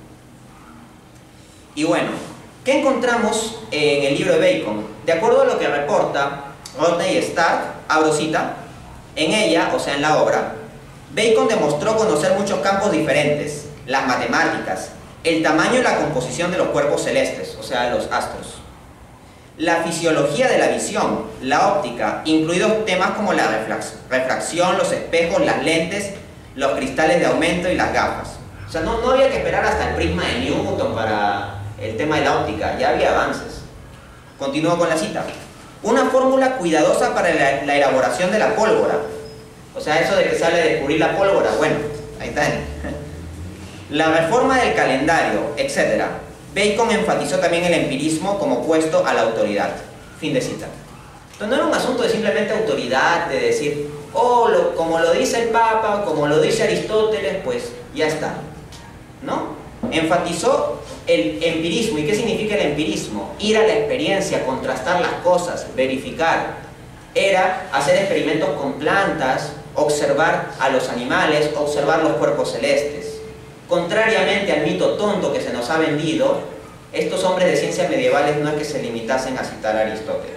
Y bueno, ¿qué encontramos en el libro de Bacon? De acuerdo a lo que reporta Rodney Stark, abro cita, en ella, o sea en la obra, Bacon demostró conocer muchos campos diferentes, las matemáticas, el tamaño y la composición de los cuerpos celestes, o sea los astros, la fisiología de la visión, la óptica, incluidos temas como la refracción, los espejos, las lentes, los cristales de aumento y las gafas. O sea, no, no había que esperar hasta el prisma de Newton para el tema de la óptica, ya había avances. Continúo con la cita. Una fórmula cuidadosa para la, la elaboración de la pólvora. O sea, eso de que sale de descubrir la pólvora, bueno, ahí está. La reforma del calendario, etcétera. Bacon enfatizó también el empirismo como opuesto a la autoridad. Fin de cita. Entonces no era un asunto de simplemente autoridad, de decir, oh, lo, como lo dice el Papa, como lo dice Aristóteles, pues ya está. ¿No? Enfatizó el empirismo. ¿Y qué significa el empirismo? Ir a la experiencia, contrastar las cosas, verificar. Era hacer experimentos con plantas, observar a los animales, observar los cuerpos celestes. Contrariamente al mito tonto que se nos ha vendido, estos hombres de ciencias medievales no es que se limitasen a citar a Aristóteles.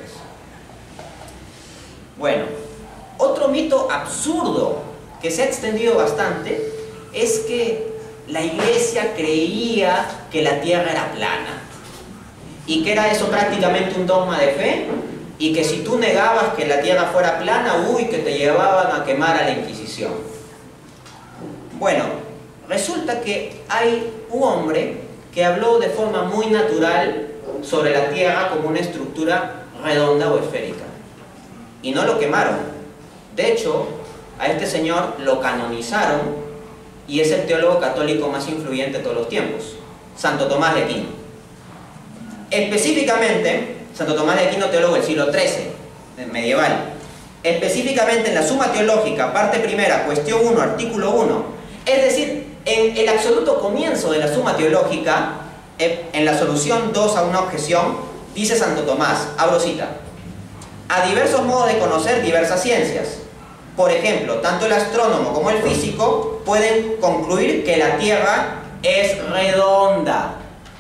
Bueno, otro mito absurdo que se ha extendido bastante es que la Iglesia creía que la Tierra era plana y que era eso prácticamente un dogma de fe, y que si tú negabas que la Tierra fuera plana, uy, que te llevaban a quemar a la Inquisición. Bueno, resulta que hay un hombre que habló de forma muy natural sobre la Tierra como una estructura redonda o esférica, y no lo quemaron. De hecho, a este señor lo canonizaron y es el teólogo católico más influyente de todos los tiempos, Santo Tomás de Aquino. Específicamente, Santo Tomás de Aquino, teólogo del siglo trece, medieval, específicamente en la Suma Teológica, parte primera, cuestión uno, artículo uno, es decir, en el absoluto comienzo de la Suma Teológica, en la solución dos a una objeción, dice Santo Tomás, abro cita, a diversos modos de conocer diversas ciencias. Por ejemplo, tanto el astrónomo como el físico pueden concluir que la Tierra es redonda.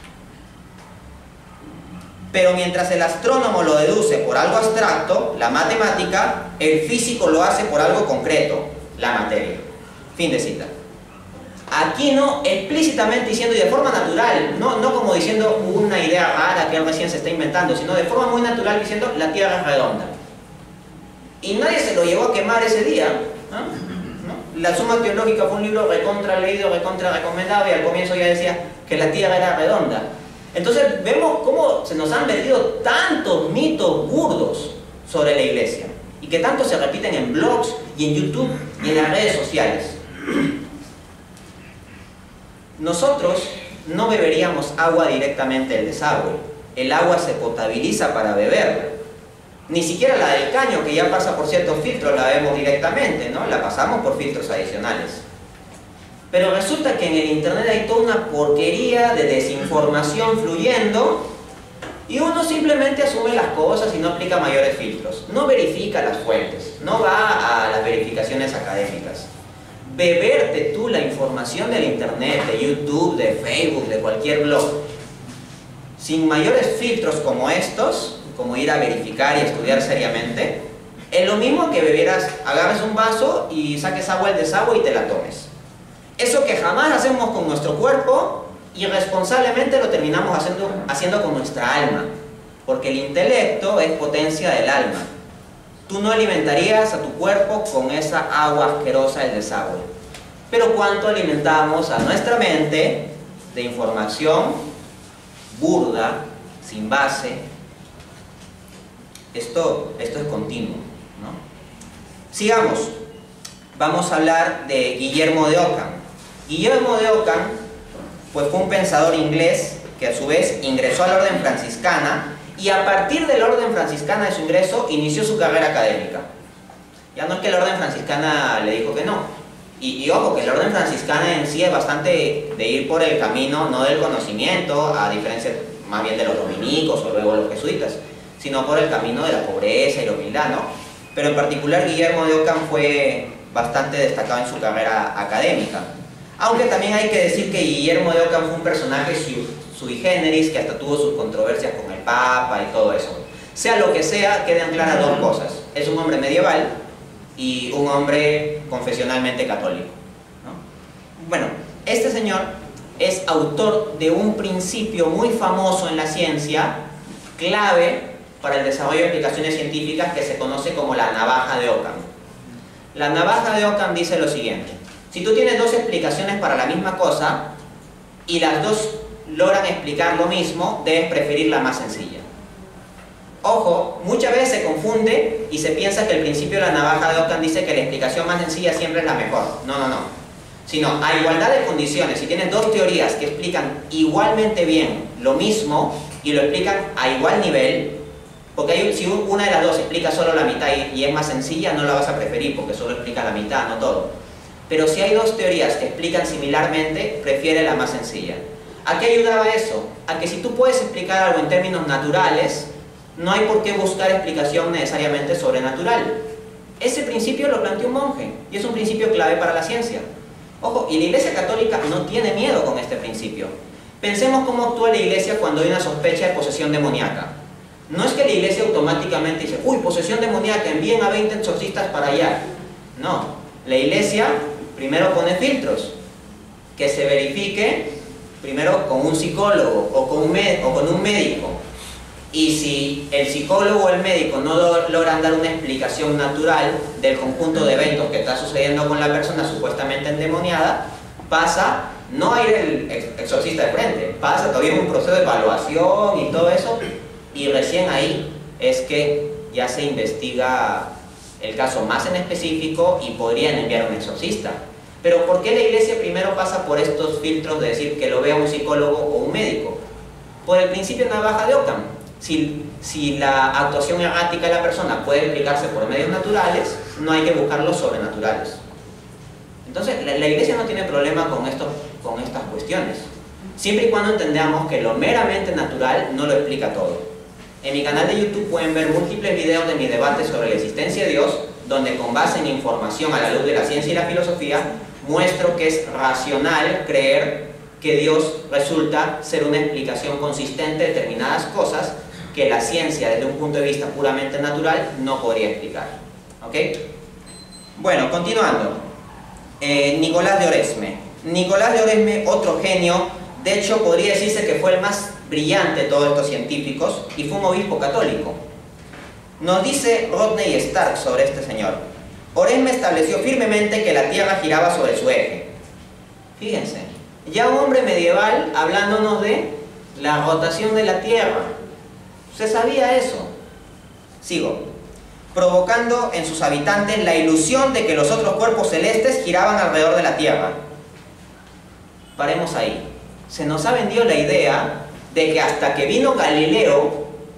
Pero mientras el astrónomo lo deduce por algo abstracto, la matemática, el físico lo hace por algo concreto, la materia. Fin de cita. Aquino explícitamente diciendo, y de forma natural, no, no como diciendo una idea rara que él recién se está inventando, sino de forma muy natural diciendo, la Tierra es redonda. Y nadie se lo llevó a quemar ese día, ¿no? ¿No? La Suma Teológica fue un libro recontra leído, recontra recomendado, y al comienzo ya decía que la Tierra era redonda. Entonces vemos cómo se nos han vendido tantos mitos burdos sobre la Iglesia, y que tanto se repiten en blogs y en YouTube y en las redes sociales. Nosotros no beberíamos agua directamente del desagüe. El agua se potabiliza para beberla. Ni siquiera la del caño, que ya pasa por ciertos filtros, la vemos directamente, ¿no? La pasamos por filtros adicionales. Pero resulta que en el internet hay toda una porquería de desinformación fluyendo y uno simplemente asume las cosas y no aplica mayores filtros. No verifica las fuentes, no va a las verificaciones académicas. Beberte tú la información del internet, de YouTube, de Facebook, de cualquier blog, sin mayores filtros como estos, como ir a verificar y estudiar seriamente, es lo mismo que bebieras, agarres un vaso y saques agua del desagüe y te la tomes. Eso que jamás hacemos con nuestro cuerpo, irresponsablemente lo terminamos haciendo, haciendo con nuestra alma, porque el intelecto es potencia del alma. Tú no alimentarías a tu cuerpo con esa agua asquerosa del desagüe. Pero ¿cuánto alimentamos a nuestra mente de información burda, sin base? Esto, esto es continuo, ¿no? Sigamos. Vamos a hablar de Guillermo de Ockham. Guillermo de Ockham pues, fue un pensador inglés que a su vez ingresó a la orden franciscana y a partir de la orden franciscana de su ingreso inició su carrera académica. Ya no es que la orden franciscana le dijo que no. Y, y ojo, que la orden franciscana en sí es bastante de ir por el camino, no del conocimiento, a diferencia más bien de los dominicos o luego los jesuitas, sino por el camino de la pobreza y la humildad, ¿no? Pero en particular Guillermo de Ockham fue bastante destacado en su carrera académica. Aunque también hay que decir que Guillermo de Ockham fue un personaje sui generis, que hasta tuvo sus controversias con el Papa y todo eso. Sea lo que sea, quedan claras dos cosas. Es un hombre medieval y un hombre confesionalmente católico, ¿no? Bueno, este señor es autor de un principio muy famoso en la ciencia, clave para el desarrollo de aplicaciones científicas, que se conoce como la navaja de Ockham. La navaja de Ockham dice lo siguiente: si tú tienes dos explicaciones para la misma cosa y las dos logran explicar lo mismo, debes preferir la más sencilla. Ojo, muchas veces se confunde y se piensa que el principio de la navaja de Ockham dice que la explicación más sencilla siempre es la mejor. No, no, no. Sino, a igualdad de condiciones, si tienes dos teorías que explican igualmente bien lo mismo y lo explican a igual nivel, porque hay, si una de las dos explica solo la mitad y, y es más sencilla, no la vas a preferir porque solo explica la mitad, no todo. Pero si hay dos teorías que explican similarmente, prefiere la más sencilla. ¿A qué ayudaba eso? A que si tú puedes explicar algo en términos naturales, no hay por qué buscar explicación necesariamente sobrenatural. Ese principio lo planteó un monje y es un principio clave para la ciencia. Ojo, y la Iglesia Católica no tiene miedo con este principio. Pensemos cómo actúa la Iglesia cuando hay una sospecha de posesión demoníaca. No es que la Iglesia automáticamente dice, uy, posesión demoníaca, envíen a veinte exorcistas para allá. No, la Iglesia primero pone filtros, que se verifique primero con un psicólogo o con un, o con un médico. Y si el psicólogo o el médico no logran dar una explicación natural del conjunto de eventos que está sucediendo con la persona supuestamente endemoniada, pasa no a ir el exorcista de frente, pasa todavía un proceso de evaluación y todo eso, y recién ahí es que ya se investiga el caso más en específico y podrían enviar a un exorcista. Pero ¿por qué la Iglesia primero pasa por estos filtros de decir que lo vea un psicólogo o un médico? Por el principio de navaja de Ockham. Si, si la actuación errática de la persona puede explicarse por medios naturales, no hay que buscar los sobrenaturales. Entonces, la, la Iglesia no tiene problema con, esto, con estas cuestiones, siempre y cuando entendamos que lo meramente natural no lo explica todo. En mi canal de YouTube pueden ver múltiples videos de mi debate sobre la existencia de Dios, donde con base en información a la luz de la ciencia y la filosofía, muestro que es racional creer que Dios resulta ser una explicación consistente de determinadas cosas que la ciencia, desde un punto de vista puramente natural, no podría explicar. ¿Ok? Bueno, continuando. Eh, Nicolás de Oresme. Nicolás de Oresme, otro genio, de hecho podría decirse que fue el más brillante de todos estos científicos y fue un obispo católico. Nos dice Rodney Stark sobre este señor: Oresme estableció firmemente que la Tierra giraba sobre su eje. Fíjense, ya un hombre medieval hablándonos de la rotación de la Tierra. ¿Se sabía eso? Sigo. Provocando en sus habitantes la ilusión de que los otros cuerpos celestes giraban alrededor de la Tierra. Paremos ahí. Se nos ha vendido la idea de que hasta que vino Galileo,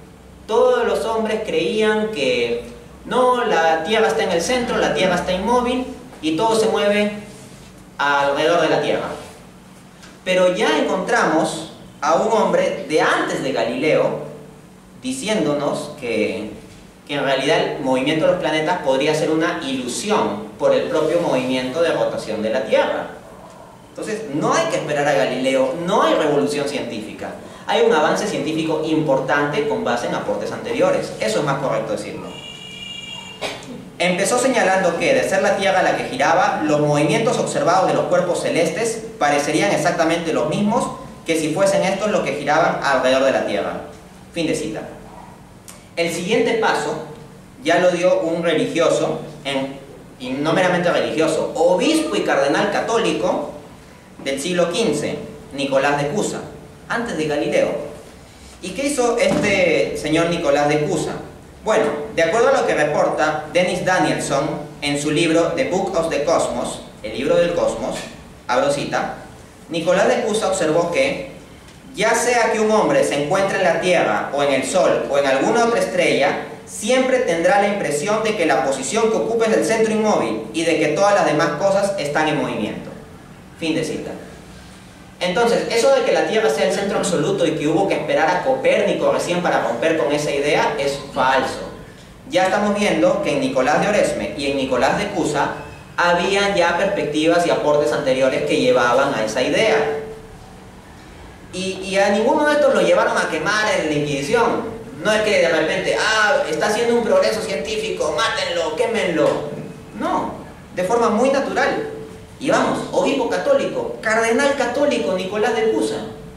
todos los hombres creían que no, la Tierra está en el centro, la Tierra está inmóvil y todo se mueve alrededor de la Tierra. Pero ya encontramos a un hombre de antes de Galileo diciéndonos que, que en realidad el movimiento de los planetas podría ser una ilusión por el propio movimiento de rotación de la Tierra. Entonces, no hay que esperar a Galileo, no hay revolución científica. Hay un avance científico importante con base en aportes anteriores. Eso es más correcto decirlo. Empezó señalando que, de ser la Tierra la que giraba, los movimientos observados de los cuerpos celestes parecerían exactamente los mismos que si fuesen estos los que giraban alrededor de la Tierra. Fin de cita. El siguiente paso ya lo dio un religioso, en, y no meramente religioso, obispo y cardenal católico del siglo quince, Nicolás de Cusa, antes de Galileo. ¿Y qué hizo este señor Nicolás de Cusa? Bueno, de acuerdo a lo que reporta Dennis Danielson en su libro The Book of the Cosmos, el libro del cosmos, abro cita, Nicolás de Cusa observó que, ya sea que un hombre se encuentre en la Tierra o en el Sol o en alguna otra estrella, siempre tendrá la impresión de que la posición que ocupa es el centro inmóvil y de que todas las demás cosas están en movimiento. Fin de cita. Entonces, eso de que la Tierra sea el centro absoluto y que hubo que esperar a Copérnico recién para romper con esa idea es falso. Ya estamos viendo que en Nicolás de Oresme y en Nicolás de Cusa habían ya perspectivas y aportes anteriores que llevaban a esa idea. Y, y a ninguno de estos lo llevaron a quemar en la Inquisición. No es que de repente, ah, está haciendo un progreso científico, mátenlo, quémenlo. No, de forma muy natural. Y vamos, obispo católico, cardenal católico, Nicolás de Cusa.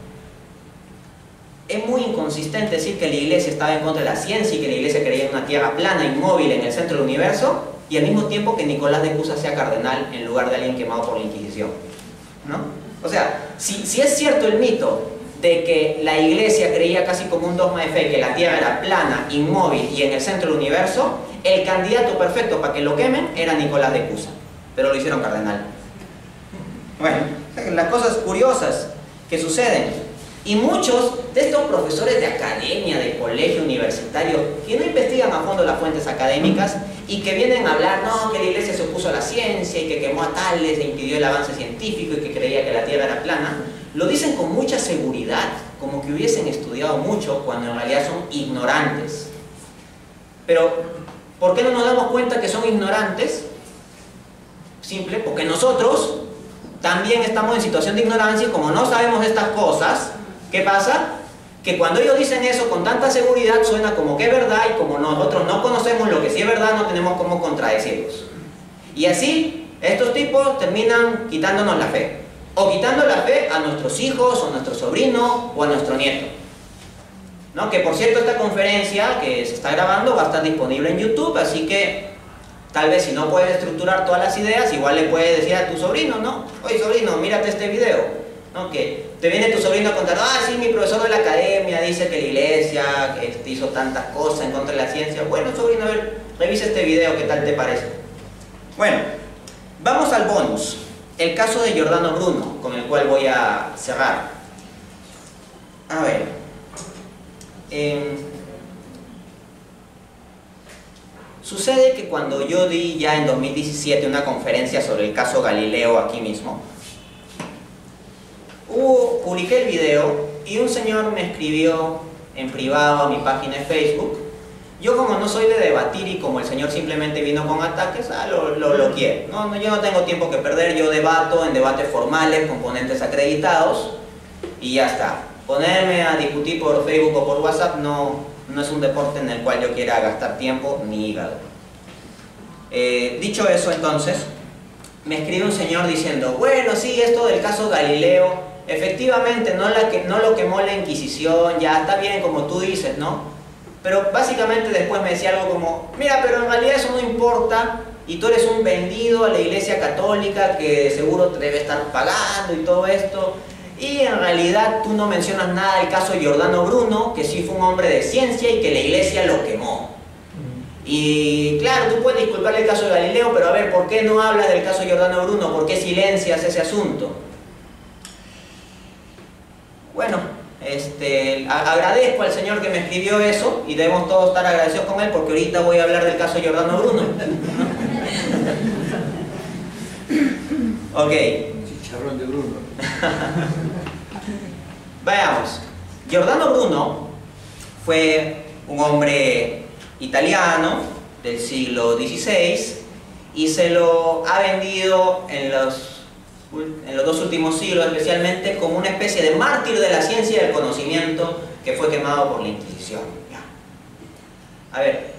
Es muy inconsistente decir que la Iglesia estaba en contra de la ciencia y que la Iglesia creía en una tierra plana, inmóvil, en el centro del universo, y al mismo tiempo que Nicolás de Cusa sea cardenal en lugar de alguien quemado por la Inquisición, ¿no? O sea, si, si es cierto el mito de que la Iglesia creía casi como un dogma de fe que la tierra era plana, inmóvil y en el centro del universo, el candidato perfecto para que lo quemen era Nicolás de Cusa, pero lo hicieron cardenal. Bueno, las cosas curiosas que suceden. Y muchos de estos profesores de academia, de colegio universitario, que no investigan a fondo las fuentes académicas y que vienen a hablar, no, que la Iglesia se opuso a la ciencia y que quemó a tales e impidió el avance científico y que creía que la Tierra era plana, lo dicen con mucha seguridad, como que hubiesen estudiado mucho cuando en realidad son ignorantes. Pero, ¿por qué no nos damos cuenta que son ignorantes? Simple, porque nosotros también estamos en situación de ignorancia y como no sabemos estas cosas, ¿qué pasa? Que cuando ellos dicen eso con tanta seguridad suena como que es verdad y como nosotros no conocemos lo que sí es verdad no tenemos cómo contradecirlos. Y así estos tipos terminan quitándonos la fe. O quitando la fe a nuestros hijos o a nuestro sobrino o a nuestro nieto. ¿No? Que por cierto esta conferencia que se está grabando va a estar disponible en YouTube, así que tal vez si no puedes estructurar todas las ideas, igual le puedes decir a tu sobrino, ¿no? Oye sobrino, mírate este video, ¿no? Que te viene tu sobrino a contar, ah, sí, mi profesor de la academia dice que la Iglesia este, hizo tantas cosas en contra de la ciencia. Bueno, sobrino, a ver, revisa este video, ¿qué tal te parece? Bueno, vamos al bonus, el caso de Giordano Bruno, con el cual voy a cerrar. A ver, eh, sucede que cuando yo di ya en dos mil diecisiete una conferencia sobre el caso Galileo aquí mismo, hubo, publiqué el video y un señor me escribió en privado a mi página de Facebook. Yo como no soy de debatir y como el señor simplemente vino con ataques, ah, lo, lo, lo quiero. No, no, yo no tengo tiempo que perder, yo debato en debates formales con ponentes acreditados y ya está. Ponerme a discutir por Facebook o por WhatsApp no... no es un deporte en el cual yo quiera gastar tiempo ni hígado. Eh, dicho eso, entonces, me escribe un señor diciendo, bueno, sí, esto del caso Galileo, efectivamente no, la que, no lo quemó la Inquisición, ya está bien como tú dices, ¿no? Pero básicamente después me decía algo como, mira, pero en realidad eso no importa y tú eres un vendido a la Iglesia Católica que seguro te debe estar pagando y todo esto. Y en realidad tú no mencionas nada del caso de Giordano Bruno, que sí fue un hombre de ciencia y que la Iglesia lo quemó. Y claro, tú puedes disculpar el caso de Galileo, pero a ver, ¿por qué no hablas del caso de Giordano Bruno? ¿Por qué silencias ese asunto? Bueno, Este, agradezco al señor que me escribió eso y debemos todos estar agradecidos con él porque ahorita voy a hablar del caso Giordano Bruno. Ok. Chicharrón de Bruno. Veamos. Giordano Bruno fue un hombre italiano del siglo dieciséis y se lo ha vendido en los en los dos últimos siglos especialmente como una especie de mártir de la ciencia y del conocimiento que fue quemado por la Inquisición. A ver,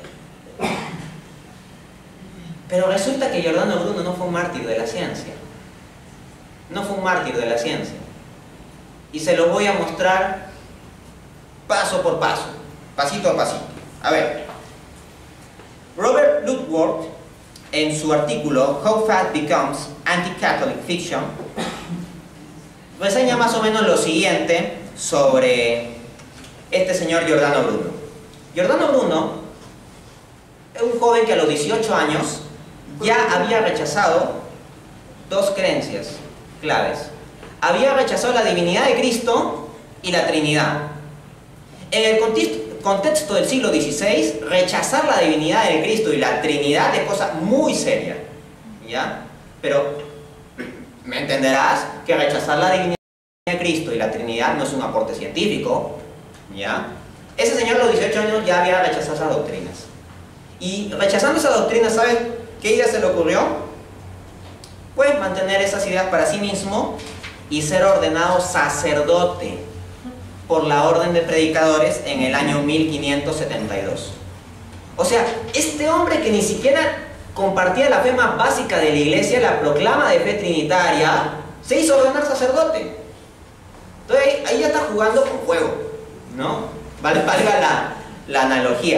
pero resulta que Giordano Bruno no fue un mártir de la ciencia, no fue un mártir de la ciencia, y se lo voy a mostrar paso por paso, pasito a pasito. A ver, Robert Ludworth, en su artículo How Fact Becomes Anti-Catholic Fiction, reseña más o menos lo siguiente sobre este señor Giordano Bruno. Giordano Bruno es un joven que a los dieciocho años ya había rechazado dos creencias claves. Había rechazado la divinidad de Cristo y la Trinidad. En el contexto contexto del siglo dieciséis, rechazar la divinidad de Cristo y la Trinidad es cosa muy seria, ¿ya? Pero me entenderás que rechazar la divinidad de Cristo y la Trinidad no es un aporte científico, ¿ya? Ese señor a los dieciocho años ya había rechazado esas doctrinas. Y rechazando esas doctrinas, ¿sabes qué idea se le ocurrió? Pues mantener esas ideas para sí mismo y ser ordenado sacerdote por la orden de predicadores en el año mil quinientos setenta y dos. O sea, este hombre que ni siquiera compartía la fe más básica de la iglesia, la proclama de fe trinitaria, se hizo ordenar sacerdote. Entonces ahí ya está jugando con fuego, ¿no? Vale, valga la, la analogía.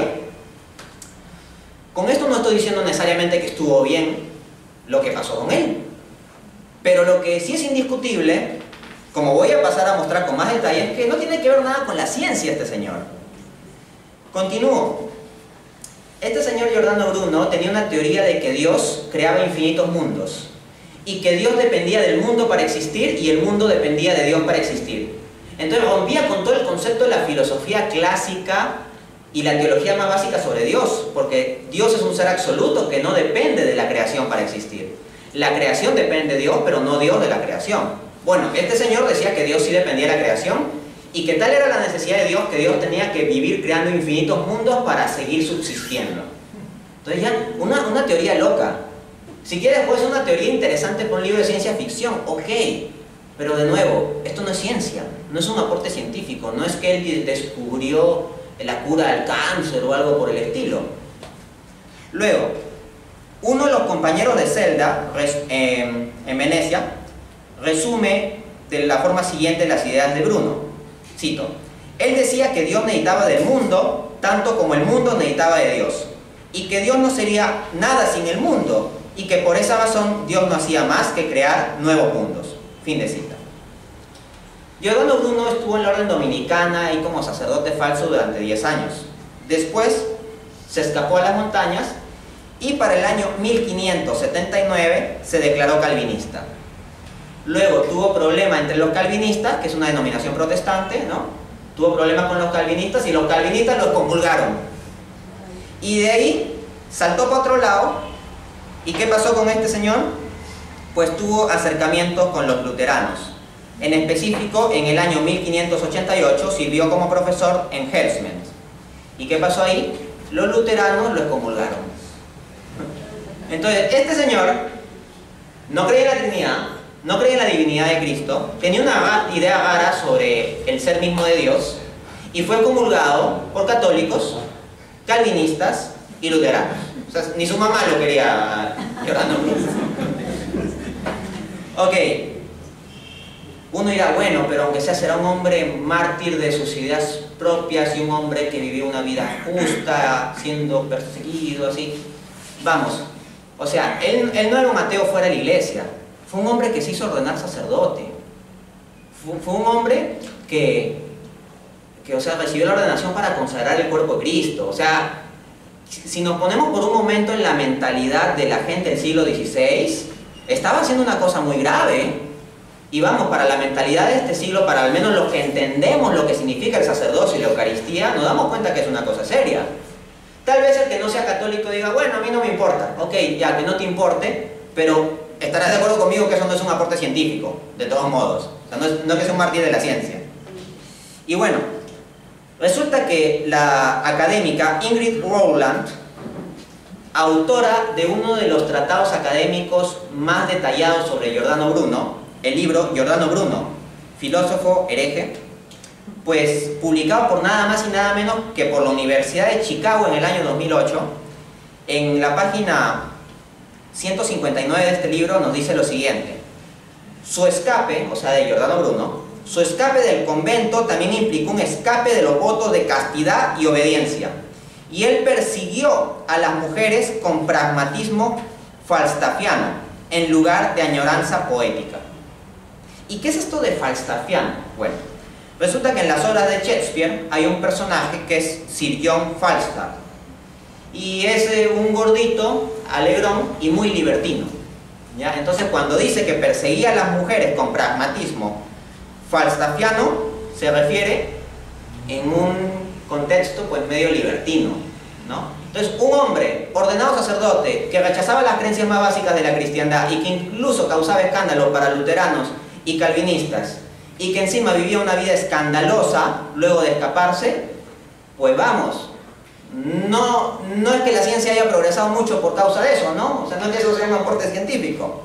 Con esto no estoy diciendo necesariamente que estuvo bien lo que pasó con él, pero lo que sí es indiscutible, como voy a pasar a mostrar con más detalle, es que no tiene que ver nada con la ciencia este señor. Continúo. Este señor Giordano Bruno tenía una teoría de que Dios creaba infinitos mundos y que Dios dependía del mundo para existir y el mundo dependía de Dios para existir. Entonces rompía con todo el concepto de la filosofía clásica y la teología más básica sobre Dios, porque Dios es un ser absoluto que no depende de la creación para existir. La creación depende de Dios, pero no Dios de la creación. Bueno, este señor decía que Dios sí dependía de la creación y que tal era la necesidad de Dios que Dios tenía que vivir creando infinitos mundos para seguir subsistiendo. Entonces ya, una, una teoría loca. Si quieres, pues una teoría interesante para un libro de ciencia ficción, ok, pero de nuevo, esto no es ciencia, no es un aporte científico, no es que él descubrió la cura al cáncer o algo por el estilo. Luego, uno de los compañeros de celda eh, en Venecia resume de la forma siguiente las ideas de Bruno. Cito: él decía que Dios necesitaba del mundo tanto como el mundo necesitaba de Dios, y que Dios no sería nada sin el mundo, y que por esa razón Dios no hacía más que crear nuevos mundos. Fin de cita. Giordano Bruno estuvo en la orden dominicana y como sacerdote falso durante diez años. Después se escapó a las montañas y para el año mil quinientos setenta y nueve se declaró calvinista. Luego tuvo problema entre los calvinistas, que es una denominación protestante, ¿no? Tuvo problemas con los calvinistas y los calvinistas los comulgaron. Y de ahí saltó para otro lado. ¿Y qué pasó con este señor? Pues tuvo acercamientos con los luteranos. En específico, en el año mil quinientos ochenta y ocho sirvió como profesor en Helsment. ¿Y qué pasó ahí? Los luteranos lo excomulgaron. Entonces, este señor no creía en la Trinidad, no creía en la divinidad de Cristo, tenía una idea rara sobre el ser mismo de Dios y fue comulgado por católicos, calvinistas y luteranos. O sea, ni su mamá lo quería Giordano Bruno. Ok, uno dirá, bueno, pero aunque sea será un hombre mártir de sus ideas propias y un hombre que vivió una vida justa, siendo perseguido, así. Vamos, o sea, él, él no era un ateo fuera de la iglesia. Fue un hombre que se hizo ordenar sacerdote. Fue, fue un hombre que, que, o sea, recibió la ordenación para consagrar el cuerpo de Cristo. O sea, si nos ponemos por un momento en la mentalidad de la gente del siglo dieciséis, estaba haciendo una cosa muy grave. y vamos, para la mentalidad de este siglo, para al menos los que entendemos lo que significa el sacerdocio y la Eucaristía, nos damos cuenta que es una cosa seria. Tal vez el que no sea católico diga, bueno, a mí no me importa, ok, ya, que no te importe, pero estarás de acuerdo conmigo que eso no es un aporte científico, de todos modos. O sea, no es, no es que sea un mártir de la ciencia. Y bueno, resulta que la académica Ingrid Rowland, autora de uno de los tratados académicos más detallados sobre Giordano Bruno, el libro Giordano Bruno, filósofo hereje, pues publicado por nada más y nada menos que por la Universidad de Chicago en el año dos mil ocho, en la página ciento cincuenta y nueve de este libro nos dice lo siguiente: su escape, o sea de Giordano Bruno, su escape del convento también implicó un escape de los votos de castidad y obediencia, y él persiguió a las mujeres con pragmatismo falstaffiano en lugar de añoranza poética. ¿Y qué es esto de falstaffiano? Bueno, resulta que en las obras de Shakespeare hay un personaje que es Sir John Falstaff, y es eh, un gordito, alegrón y muy libertino, ¿ya? Entonces cuando dice que perseguía a las mujeres con pragmatismo falstaffiano, se refiere en un contexto pues medio libertino, ¿no? Entonces un hombre ordenado sacerdote que rechazaba las creencias más básicas de la cristiandad y que incluso causaba escándalo para luteranos y calvinistas, y que encima vivía una vida escandalosa luego de escaparse, pues vamos, no, no es que la ciencia haya progresado mucho por causa de eso, ¿no? O sea, no es que eso sea un aporte científico.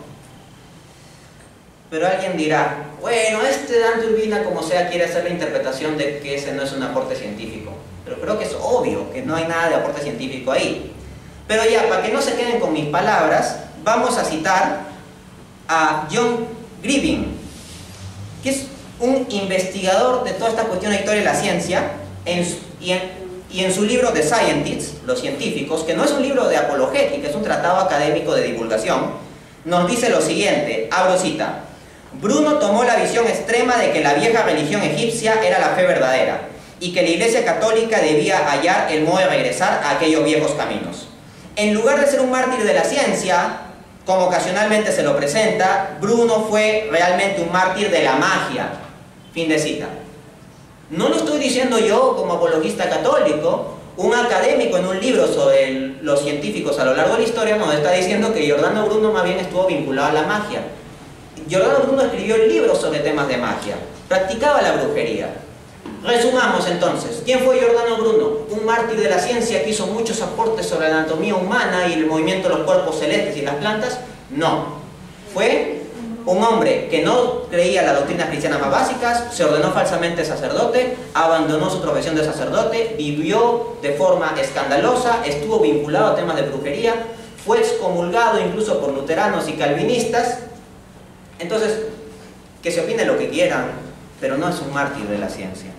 Pero alguien dirá, bueno, este Dante Urbina como sea quiere hacer la interpretación de que ese no es un aporte científico. Pero creo que es obvio que no hay nada de aporte científico ahí. Pero ya, para que no se queden con mis palabras, vamos a citar a John Grieving, que es un investigador de toda esta cuestión de historia de la ciencia, en, y, en, y en su libro The Scientists, Los Científicos, que no es un libro de apologética, es un tratado académico de divulgación, nos dice lo siguiente, abro cita: Bruno tomó la visión extrema de que la vieja religión egipcia era la fe verdadera, y que la Iglesia Católica debía hallar el modo de regresar a aquellos viejos caminos. En lugar de ser un mártir de la ciencia, como ocasionalmente se lo presenta, Bruno fue realmente un mártir de la magia. Fin de cita. No lo estoy diciendo yo como apologista católico. Un académico en un libro sobre el, los científicos a lo largo de la historia nos está diciendo que Giordano Bruno más bien estuvo vinculado a la magia. Giordano Bruno escribió libros sobre temas de magia, practicaba la brujería. Resumamos entonces, ¿quién fue Giordano Bruno? Un mártir de la ciencia que hizo muchos aportes sobre la anatomía humana y el movimiento de los cuerpos celestes y las plantas. No, fue un hombre que no creía las doctrinas cristianas más básicas, se ordenó falsamente sacerdote, abandonó su profesión de sacerdote, vivió de forma escandalosa, estuvo vinculado a temas de brujería, fue excomulgado incluso por luteranos y calvinistas. Entonces, que se opine lo que quieran, pero no es un mártir de la ciencia.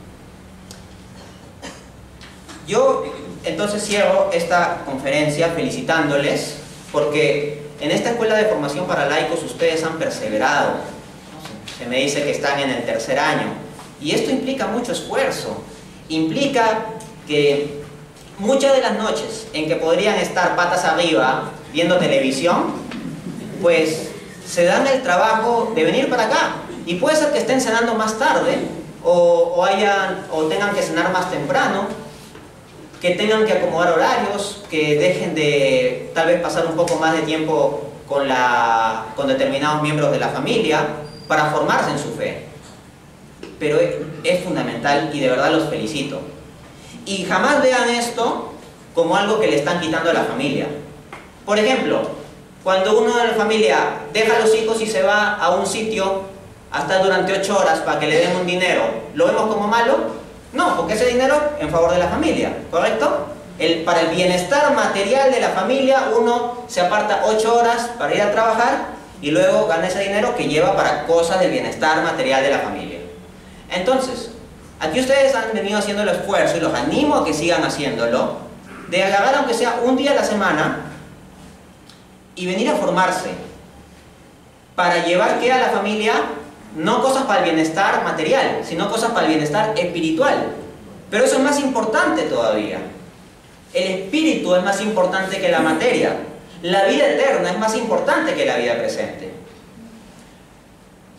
Yo entonces cierro esta conferencia felicitándoles porque en esta escuela de formación para laicos ustedes han perseverado. Se me dice que están en el tercer año y esto implica mucho esfuerzo. Implica que muchas de las noches en que podrían estar patas arriba viendo televisión, pues se dan el trabajo de venir para acá. Y puede ser que estén cenando más tarde o, o, hayan, o tengan que cenar más temprano, que tengan que acomodar horarios, que dejen de tal vez pasar un poco más de tiempo con, la, con determinados miembros de la familia para formarse en su fe. Pero es, es fundamental y de verdad los felicito. Y jamás vean esto como algo que le están quitando a la familia. Por ejemplo, cuando uno de la familia deja a los hijos y se va a un sitio hasta durante ocho horas para que le den un dinero, ¿lo vemos como malo? No, porque ese dinero en favor de la familia, ¿correcto? El, para el bienestar material de la familia, uno se aparta ocho horas para ir a trabajar y luego gana ese dinero que lleva para cosas del bienestar material de la familia. Entonces, aquí ustedes han venido haciendo el esfuerzo y los animo a que sigan haciéndolo, de agarrar aunque sea un día a la semana y venir a formarse para llevar ¿qué a la familia? No cosas para el bienestar material, sino cosas para el bienestar espiritual. Pero eso es más importante todavía. El espíritu es más importante que la materia. La vida eterna es más importante que la vida presente.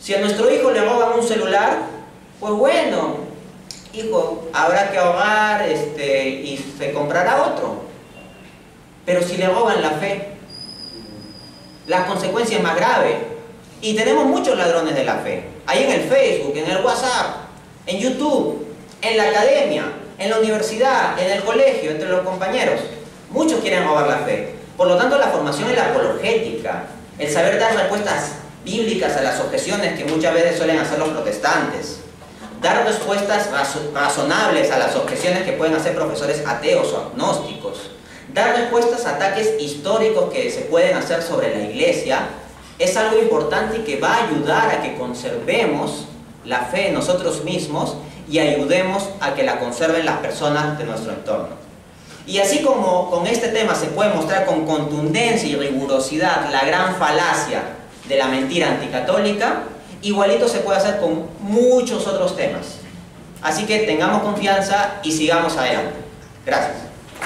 Si a nuestro hijo le roban un celular, pues bueno, hijo, habrá que ahorrar este, y se comprará otro. Pero si le roban la fe, la consecuencia es más grave. Y tenemos muchos ladrones de la fe. Ahí en el Facebook, en el WhatsApp, en YouTube, en la academia, en la universidad, en el colegio, entre los compañeros. Muchos quieren robar la fe. Por lo tanto, la formación en la apologética, el saber dar respuestas bíblicas a las objeciones que muchas veces suelen hacer los protestantes, dar respuestas razonables a las objeciones que pueden hacer profesores ateos o agnósticos, dar respuestas a ataques históricos que se pueden hacer sobre la iglesia, es algo importante y que va a ayudar a que conservemos la fe en nosotros mismos y ayudemos a que la conserven las personas de nuestro entorno. Y así como con este tema se puede mostrar con contundencia y rigurosidad la gran falacia de la mentira anticatólica, igualito se puede hacer con muchos otros temas. Así que tengamos confianza y sigamos adelante. Gracias.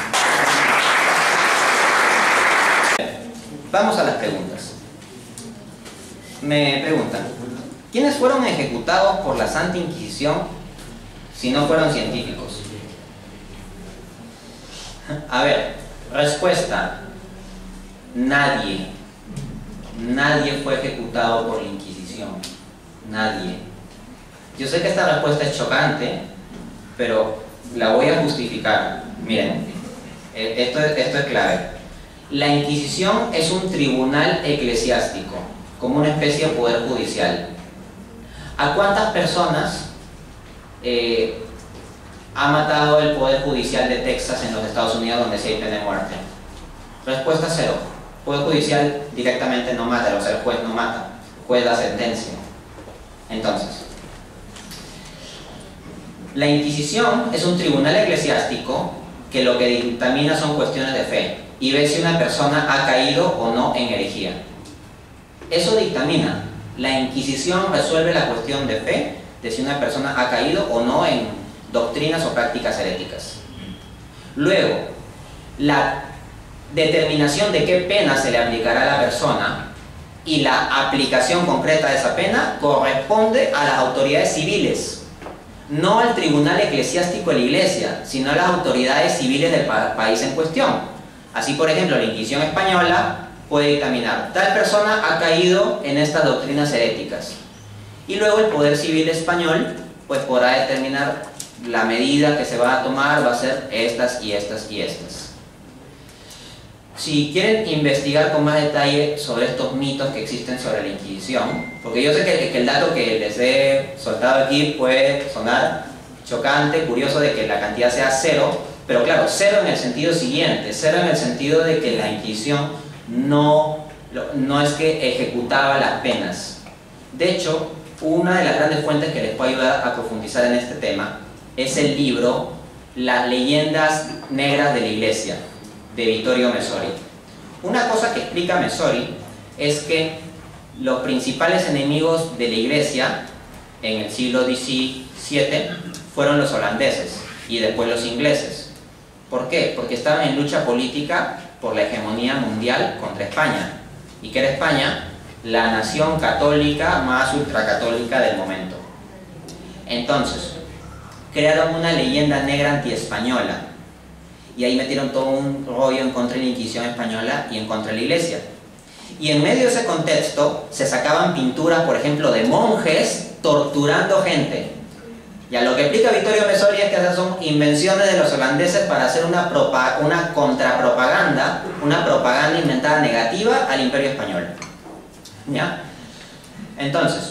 Vamos a las preguntas. Me preguntan, ¿quiénes fueron ejecutados por la Santa Inquisición si no fueron científicos? A ver, respuesta, nadie, nadie fue ejecutado por la Inquisición, nadie. Yo sé que esta respuesta es chocante, pero la voy a justificar. Miren, esto, esto es clave. La Inquisición es un tribunal eclesiástico, como una especie de poder judicial. ¿A cuántas personas eh, ha matado el Poder Judicial de Texas en los Estados Unidos, donde sí hay pena de muerte? Respuesta cero. El Poder Judicial directamente no mata, o sea, el juez no mata, el juez da sentencia. Entonces, la Inquisición es un tribunal eclesiástico que lo que dictamina son cuestiones de fe y ve si una persona ha caído o no en herejía. Eso dictamina. La Inquisición resuelve la cuestión de fe de si una persona ha caído o no en doctrinas o prácticas heréticas. Luego, la determinación de qué pena se le aplicará a la persona y la aplicación concreta de esa pena corresponde a las autoridades civiles, no al tribunal eclesiástico de la Iglesia, sino a las autoridades civiles del pa país en cuestión. Así, por ejemplo, la Inquisición española puede dictaminar, tal persona ha caído en estas doctrinas heréticas. Y luego el Poder Civil español pues podrá determinar la medida que se va a tomar, va a ser estas y estas y estas. Si quieren investigar con más detalle sobre estos mitos que existen sobre la Inquisición, porque yo sé que, que el dato que les he soltado aquí puede sonar chocante, curioso de que la cantidad sea cero, pero claro, cero en el sentido siguiente, cero en el sentido de que la Inquisición no, no es que ejecutaba las penas. De hecho, una de las grandes fuentes que les puede ayudar a profundizar en este tema es el libro Las leyendas negras de la Iglesia, de Vittorio Messori. Una cosa que explica Messori es que los principales enemigos de la Iglesia en el siglo diecisiete fueron los holandeses y después los ingleses. ¿Por qué? Porque estaban en lucha política por la hegemonía mundial contra España. ¿Y qué era España? La nación católica más ultracatólica del momento. Entonces, crearon una leyenda negra anti-española y ahí metieron todo un rollo en contra de la Inquisición española y en contra de la Iglesia. Y en medio de ese contexto se sacaban pinturas, por ejemplo, de monjes torturando gente. Ya lo que explica Vittorio Messori es que esas son invenciones de los holandeses para hacer una, una contrapropaganda, una propaganda inventada negativa al Imperio Español. ¿Ya? Entonces,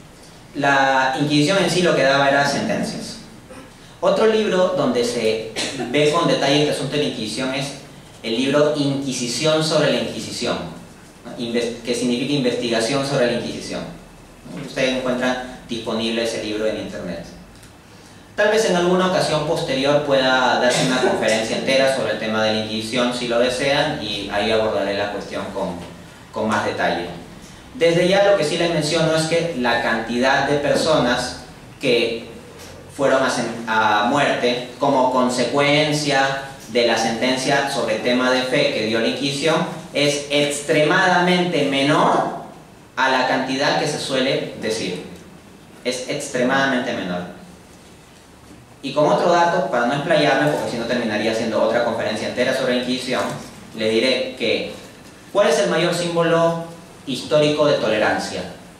la Inquisición en sí lo que daba era sentencias. Otro libro donde se ve con detalle este asunto de la Inquisición es el libro Inquisición sobre la Inquisición, ¿no? Que significa investigación sobre la Inquisición. Ustedes encuentran disponible ese libro en internet. Tal vez en alguna ocasión posterior pueda darse una conferencia entera sobre el tema de la Inquisición si lo desean, y ahí abordaré la cuestión con, con más detalle. Desde ya lo que sí les menciono es que la cantidad de personas que fueron a, a muerte como consecuencia de la sentencia sobre tema de fe que dio la Inquisición es extremadamente menor a la cantidad que se suele decir. Es extremadamente menor. Y con otro dato, para no explayarme, porque si no terminaría haciendo otra conferencia entera sobre la Inquisición, le diré que ¿cuál es el mayor símbolo histórico de tolerancia?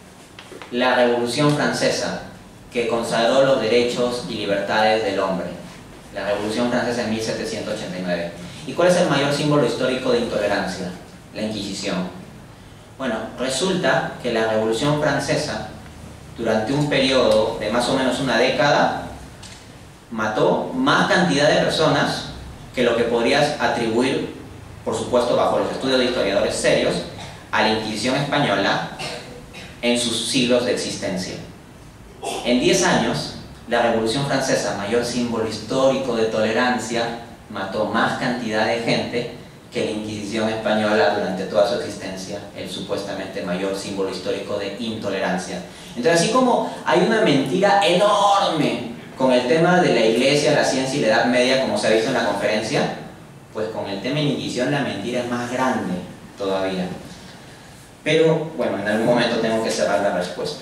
La Revolución Francesa, que consagró los derechos y libertades del hombre. La Revolución Francesa en mil setecientos ochenta y nueve. ¿Y cuál es el mayor símbolo histórico de intolerancia? La Inquisición. Bueno, resulta que la Revolución Francesa, durante un periodo de más o menos una década, mató más cantidad de personas que lo que podrías atribuir, por supuesto bajo los estudios de historiadores serios, a la Inquisición española en sus siglos de existencia. En diez años, la Revolución Francesa, mayor símbolo histórico de tolerancia, mató más cantidad de gente que la Inquisición española durante toda su existencia, el supuestamente mayor símbolo histórico de intolerancia. Entonces, así como hay una mentira enorme con el tema de la Iglesia, la ciencia y la Edad Media, como se ha visto en la conferencia, pues con el tema de la Inquisición la mentira es más grande todavía. Pero, bueno, en algún momento tengo que cerrar la respuesta.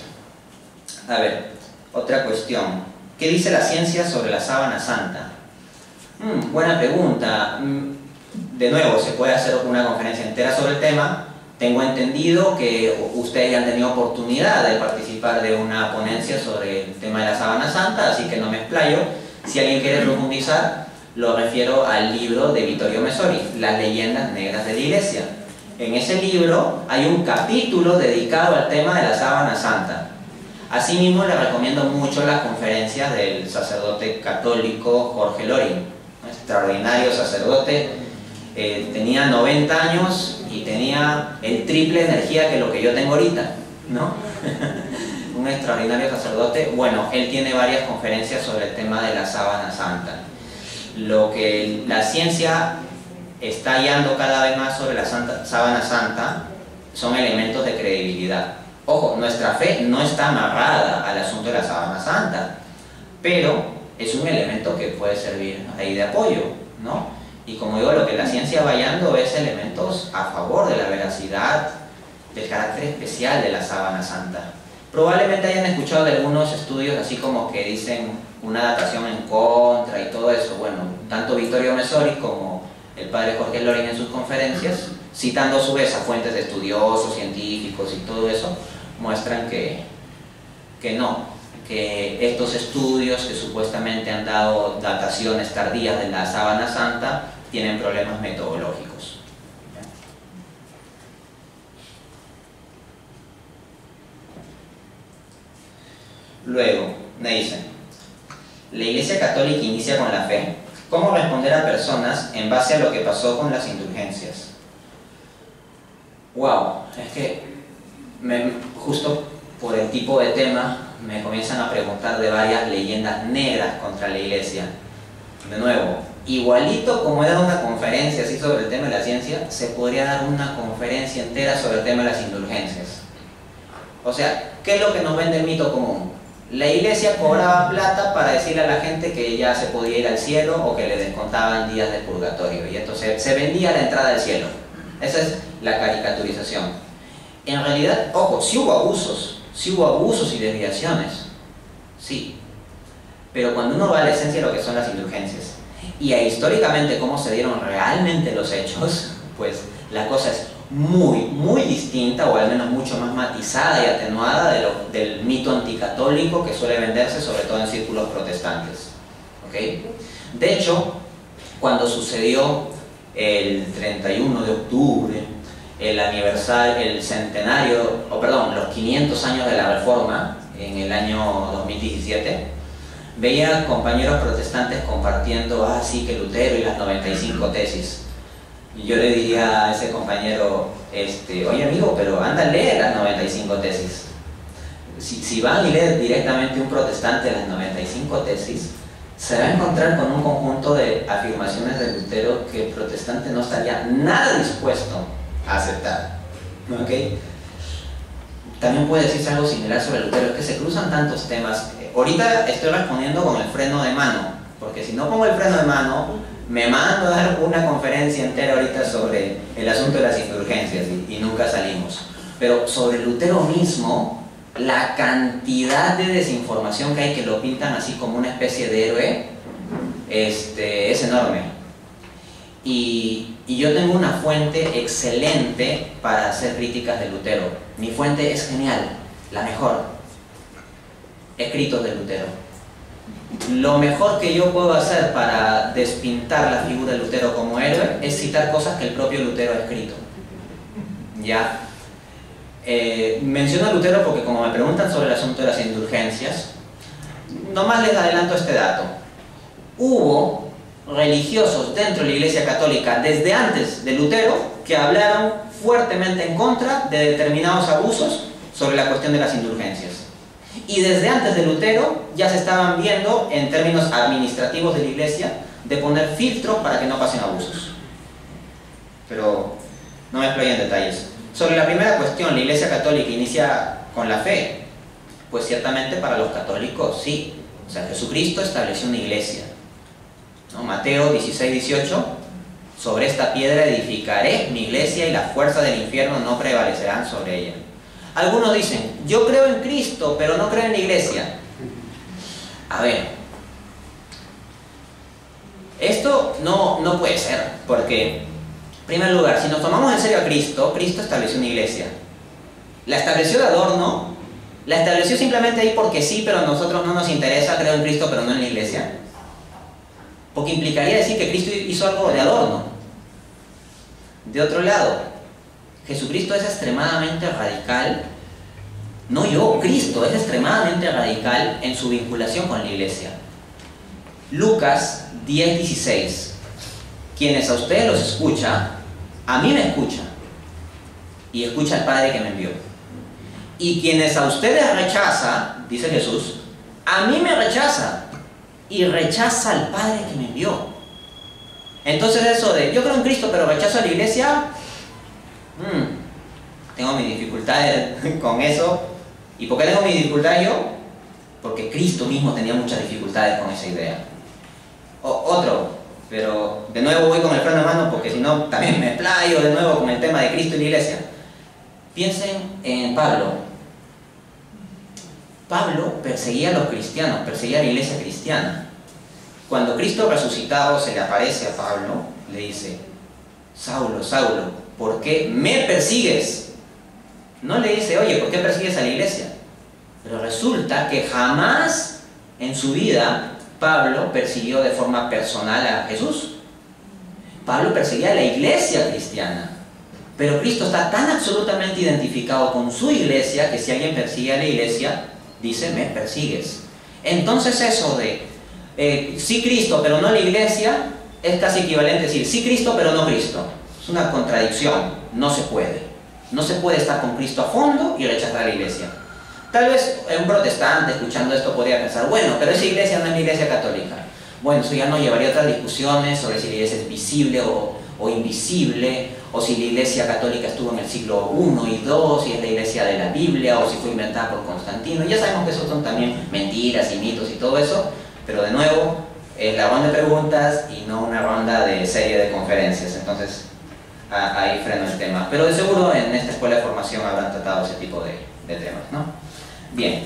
A ver, otra cuestión. ¿Qué dice la ciencia sobre la sábana santa? Hmm, buena pregunta. De nuevo, se puede hacer una conferencia entera sobre el tema. Tengo entendido que ustedes ya han tenido oportunidad de participar de una ponencia sobre el tema de la sábana santa, así que no me explayo. Si alguien quiere profundizar, lo refiero al libro de Vittorio Messori, Las leyendas negras de la Iglesia. En ese libro hay un capítulo dedicado al tema de la sábana santa. Asimismo, le recomiendo mucho las conferencias del sacerdote católico Jorge Loring, un extraordinario sacerdote. Eh, tenía noventa años y tenía el triple de energía que lo que yo tengo ahorita, ¿no? Un extraordinario sacerdote. Bueno, él tiene varias conferencias sobre el tema de la sábana santa. Lo que la ciencia está hallando cada vez más sobre la santa, sábana santa son elementos de credibilidad. Ojo, nuestra fe no está amarrada al asunto de la sábana santa, pero es un elemento que puede servir ahí de apoyo, ¿no? Y como digo, lo que la ciencia va hallando es elementos a favor de la veracidad, del carácter especial de la sábana santa. Probablemente hayan escuchado de algunos estudios así como que dicen una datación en contra y todo eso. Bueno, tanto Vittorio Messori como el padre Jorge Loring en sus conferencias, citando a su vez a fuentes de estudiosos, científicos y todo eso, muestran que, que no, que estos estudios que supuestamente han dado dataciones tardías de la sábana santa tienen problemas metodológicos. Luego, me dicen, la Iglesia Católica inicia con la fe. ¿Cómo responder a personas en base a lo que pasó con las indulgencias? Wow, es que me, justo por el tipo de tema me comienzan a preguntar de varias leyendas negras contra la Iglesia. De nuevo, igualito como he dado una conferencia así sobre el tema de la ciencia, se podría dar una conferencia entera sobre el tema de las indulgencias. O sea, ¿qué es lo que nos vende el mito común? La Iglesia cobraba plata para decirle a la gente que ya se podía ir al cielo o que le descontaban días de purgatorio, y entonces se vendía la entrada al cielo. Esa es la caricaturización. En realidad, ojo, sí hubo abusos, sí hubo abusos y desviaciones, sí. Pero cuando uno va a la esencia de lo que son las indulgencias y a históricamente cómo se dieron realmente los hechos, pues la cosa es muy, muy distinta, o al menos mucho más matizada y atenuada de lo, del mito anticatólico que suele venderse sobre todo en círculos protestantes. ¿Okay? De hecho, cuando sucedió el treinta y uno de octubre, el aniversario, el centenario, o perdón, los quinientos años de la Reforma, en el año dos mil diecisiete, veía compañeros protestantes compartiendo, ah, sí, que Lutero y las noventa y cinco tesis. Y yo le diría a ese compañero, este, oye amigo, pero anda a leer las noventa y cinco tesis. Si, si van y leen directamente un protestante las noventa y cinco tesis, se va a encontrar con un conjunto de afirmaciones de Lutero que el protestante no estaría nada dispuesto a aceptar. ¿Okay? También puede decirse algo similar sobre Lutero, es que se cruzan tantos temas. Ahorita estoy respondiendo con el freno de mano, porque si no pongo el freno de mano, me mando a dar una conferencia entera ahorita sobre el asunto de las indulgencias y, y nunca salimos. Pero sobre Lutero mismo, la cantidad de desinformación que hay, que lo pintan así como una especie de héroe, este, es enorme. Y, y yo tengo una fuente excelente para hacer críticas de Lutero. Mi fuente es genial, la mejor. Escritos de Lutero. Lo mejor que yo puedo hacer para despintar la figura de Lutero como héroe es citar cosas que el propio Lutero ha escrito. ¿Ya? Eh, menciono a Lutero porque, como me preguntan sobre el asunto de las indulgencias, nomás les adelanto este dato. Hubo religiosos dentro de la Iglesia Católica desde antes de Lutero que hablaron fuertemente en contra de determinados abusos sobre la cuestión de las indulgencias. Y desde antes de Lutero ya se estaban viendo, en términos administrativos de la Iglesia, de poner filtros para que no pasen abusos. Pero no me exployo en detalles. Sobre la primera cuestión, la Iglesia Católica inicia con la fe. Pues ciertamente para los católicos sí. O sea, Jesucristo estableció una iglesia, ¿no? Mateo dieciséis, dieciocho, sobre esta piedra edificaré mi iglesia y las fuerzas del infierno no prevalecerán sobre ella. Algunos dicen, yo creo en Cristo, pero no creo en la iglesia. A ver, esto no, no puede ser, porque, en primer lugar, si nos tomamos en serio a Cristo, Cristo estableció una iglesia. La estableció de adorno, la estableció simplemente ahí porque sí, pero a nosotros no nos interesa, creo en Cristo, pero no en la iglesia. Porque implicaría decir que Cristo hizo algo de adorno. De otro lado, Jesucristo es extremadamente radical, no yo, Cristo es extremadamente radical en su vinculación con la iglesia. Lucas diez, dieciséis. Quienes a ustedes los escucha, a mí me escucha, y escucha al Padre que me envió. Y quienes a ustedes rechaza, dice Jesús, a mí me rechaza, y rechaza al Padre que me envió. Entonces eso de, yo creo en Cristo, pero rechazo a la iglesia, hmm, tengo mis dificultades con eso. ¿Y por qué tengo mis dificultades yo? Porque Cristo mismo tenía muchas dificultades con esa idea. O, otro, pero de nuevo voy con el freno de mano porque si no también me explayo de nuevo con el tema de Cristo y la iglesia. Piensen en Pablo. Pablo perseguía a los cristianos, perseguía a la iglesia cristiana. Cuando Cristo resucitado se le aparece a Pablo, le dice, Saulo, Saulo, ¿por qué me persigues? No le dice, oye, ¿por qué persigues a la iglesia? Pero resulta que jamás en su vida Pablo persiguió de forma personal a Jesús. Pablo perseguía a la iglesia cristiana. Pero Cristo está tan absolutamente identificado con su iglesia que si alguien persigue a la iglesia, dice, me persigues. Entonces eso de eh, sí Cristo pero no la iglesia es casi equivalente a decir sí Cristo pero no Cristo. Es una contradicción, no se puede. No se puede estar con Cristo a fondo y rechazar a la iglesia. Tal vez un protestante escuchando esto podría pensar, bueno, pero esa iglesia no es la iglesia católica. Bueno, eso ya nos llevaría a otras discusiones sobre si la iglesia es visible o, o invisible, o si la iglesia católica estuvo en el siglo primero y segundo, si es la iglesia de la Biblia, o si fue inventada por Constantino. Ya sabemos que eso son también mentiras y mitos y todo eso, pero de nuevo, es la ronda de preguntas y no una ronda de serie de conferencias. Entonces, ahí freno el tema. Pero de seguro en esta escuela de formación habrán tratado ese tipo de, de temas, ¿no? Bien.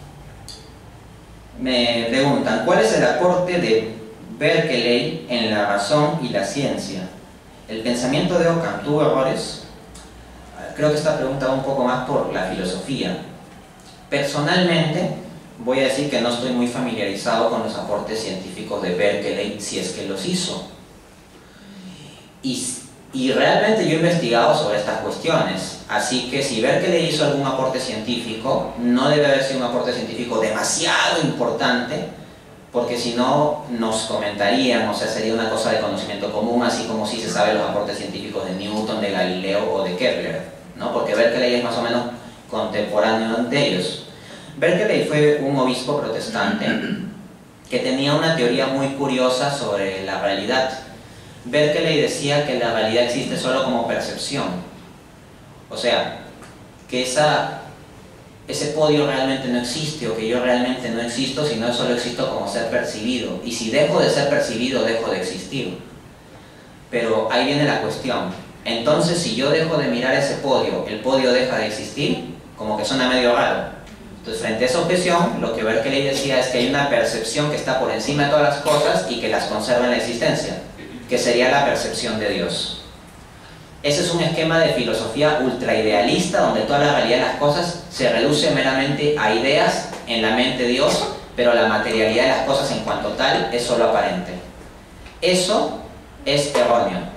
Me preguntan, ¿cuál es el aporte de Berkeley en la razón y la ciencia? ¿El pensamiento de Ockham tuvo errores? Creo que esta pregunta va un poco más por la filosofía. Personalmente, voy a decir que no estoy muy familiarizado con los aportes científicos de Berkeley, si es que los hizo. Y, y realmente yo he investigado sobre estas cuestiones, así que si Berkeley hizo algún aporte científico, no debe haber sido un aporte científico demasiado importante, porque si no nos comentarían, o sea, sería una cosa de conocimiento común, así como si se sabe los aportes científicos de Newton, de Galileo o de Kepler, ¿no? Porque Berkeley es más o menos contemporáneo de ellos. Berkeley fue un obispo protestante que tenía una teoría muy curiosa sobre la realidad. Berkeley decía que la realidad existe solo como percepción. O sea, que esa, ese podio realmente no existe, o que yo realmente no existo, sino solo existo como ser percibido. Y si dejo de ser percibido, dejo de existir. Pero ahí viene la cuestión. Entonces, si yo dejo de mirar ese podio, ¿el podio deja de existir? Como que suena medio raro. Entonces, frente a esa objeción, lo que Berkeley decía es que hay una percepción que está por encima de todas las cosas y que las conserva en la existencia, que sería la percepción de Dios. Ese es un esquema de filosofía ultraidealista donde toda la realidad de las cosas se reduce meramente a ideas en la mente de Dios, pero la materialidad de las cosas en cuanto tal es solo aparente. Eso es erróneo.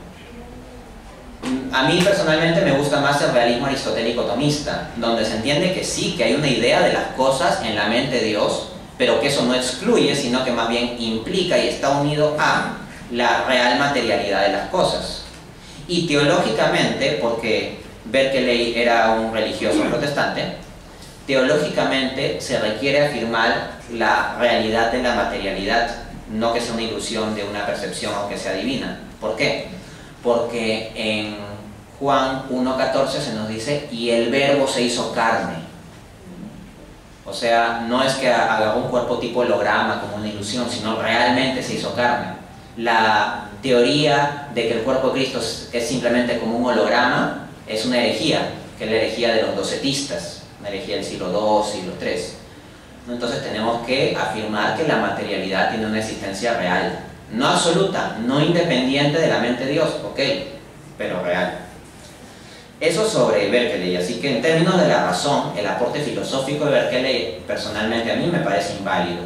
A mí personalmente me gusta más el realismo aristotélico tomista, donde se entiende que sí, que hay una idea de las cosas en la mente de Dios, pero que eso no excluye, sino que más bien implica y está unido a la real materialidad de las cosas. Y teológicamente, porque Berkeley era un religioso protestante, teológicamente se requiere afirmar la realidad de la materialidad, no que sea una ilusión de una percepción aunque sea divina. ¿Por qué? Porque en Juan uno catorce se nos dice, y el verbo se hizo carne. O sea, no es que haga un cuerpo tipo holograma como una ilusión, sino realmente se hizo carne. La teoría de que el cuerpo de Cristo es simplemente como un holograma es una herejía, que es la herejía de los docetistas, una herejía del siglo segundo, siglo tercero. Entonces tenemos que afirmar que la materialidad tiene una existencia real, no absoluta, no independiente de la mente de Dios, ok, pero real. Eso sobre Berkeley, así que en términos de la razón, el aporte filosófico de Berkeley personalmente a mí me parece inválido.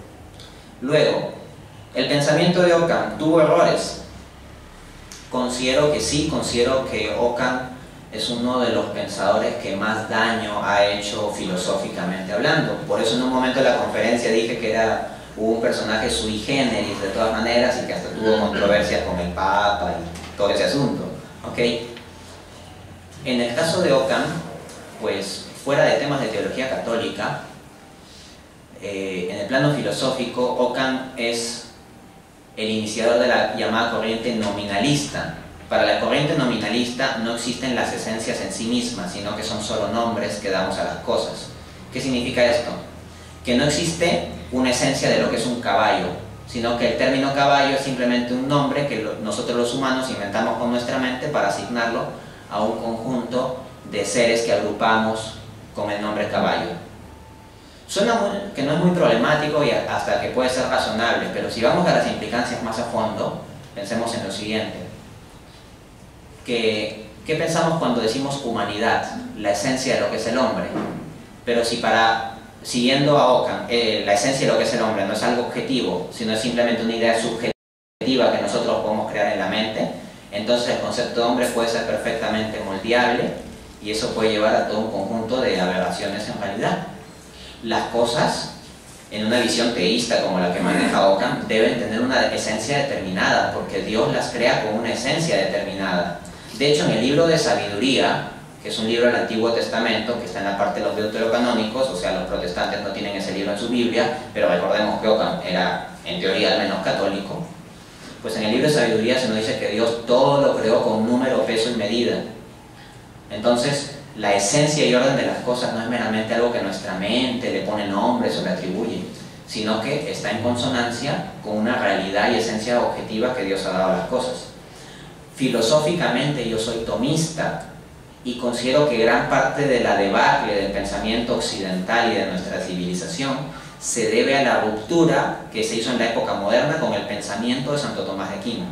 Luego, el pensamiento de Ockham tuvo errores. Considero que sí, considero que Ockham es uno de los pensadores que más daño ha hecho filosóficamente hablando. Por eso en un momento de la conferencia dije que era un personaje sui generis de todas maneras y que hasta tuvo controversias con el Papa y todo ese asunto. ¿Okay? En el caso de Ockham, pues fuera de temas de teología católica, eh, en el plano filosófico, Ockham es el iniciador de la llamada corriente nominalista. Para la corriente nominalista no existen las esencias en sí mismas, sino que son solo nombres que damos a las cosas. ¿Qué significa esto? Que no existe una esencia de lo que es un caballo, sino que el término caballo es simplemente un nombre que nosotros los humanos inventamos con nuestra mente para asignarlo a un conjunto de seres que agrupamos con el nombre caballo. Suena muy, que no es muy problemático y hasta que puede ser razonable, pero si vamos a las implicancias más a fondo, pensemos en lo siguiente. Que, ¿Qué pensamos cuando decimos humanidad? La esencia de lo que es el hombre. Pero si para, siguiendo a Ockham, eh, la esencia de lo que es el hombre no es algo objetivo, sino es simplemente una idea subjetiva que nosotros podemos crear en la mente, entonces el concepto de hombre puede ser perfectamente moldeable y eso puede llevar a todo un conjunto de aberraciones en realidad. Las cosas, en una visión teísta como la que maneja Ockham, deben tener una esencia determinada, porque Dios las crea con una esencia determinada. De hecho, en el libro de Sabiduría, que es un libro del Antiguo Testamento, que está en la parte de los deuterocanónicos, o sea, los protestantes no tienen ese libro en su Biblia, pero recordemos que Ockham era, en teoría, al menos católico. Pues en el libro de Sabiduría se nos dice que Dios todo lo creó con número, peso y medida. Entonces, la esencia y orden de las cosas no es meramente algo que nuestra mente le pone nombres o le atribuye, sino que está en consonancia con una realidad y esencia objetiva que Dios ha dado a las cosas. Filosóficamente yo soy tomista y considero que gran parte de la debacle del pensamiento occidental y de nuestra civilización se debe a la ruptura que se hizo en la época moderna con el pensamiento de Santo Tomás de Aquino.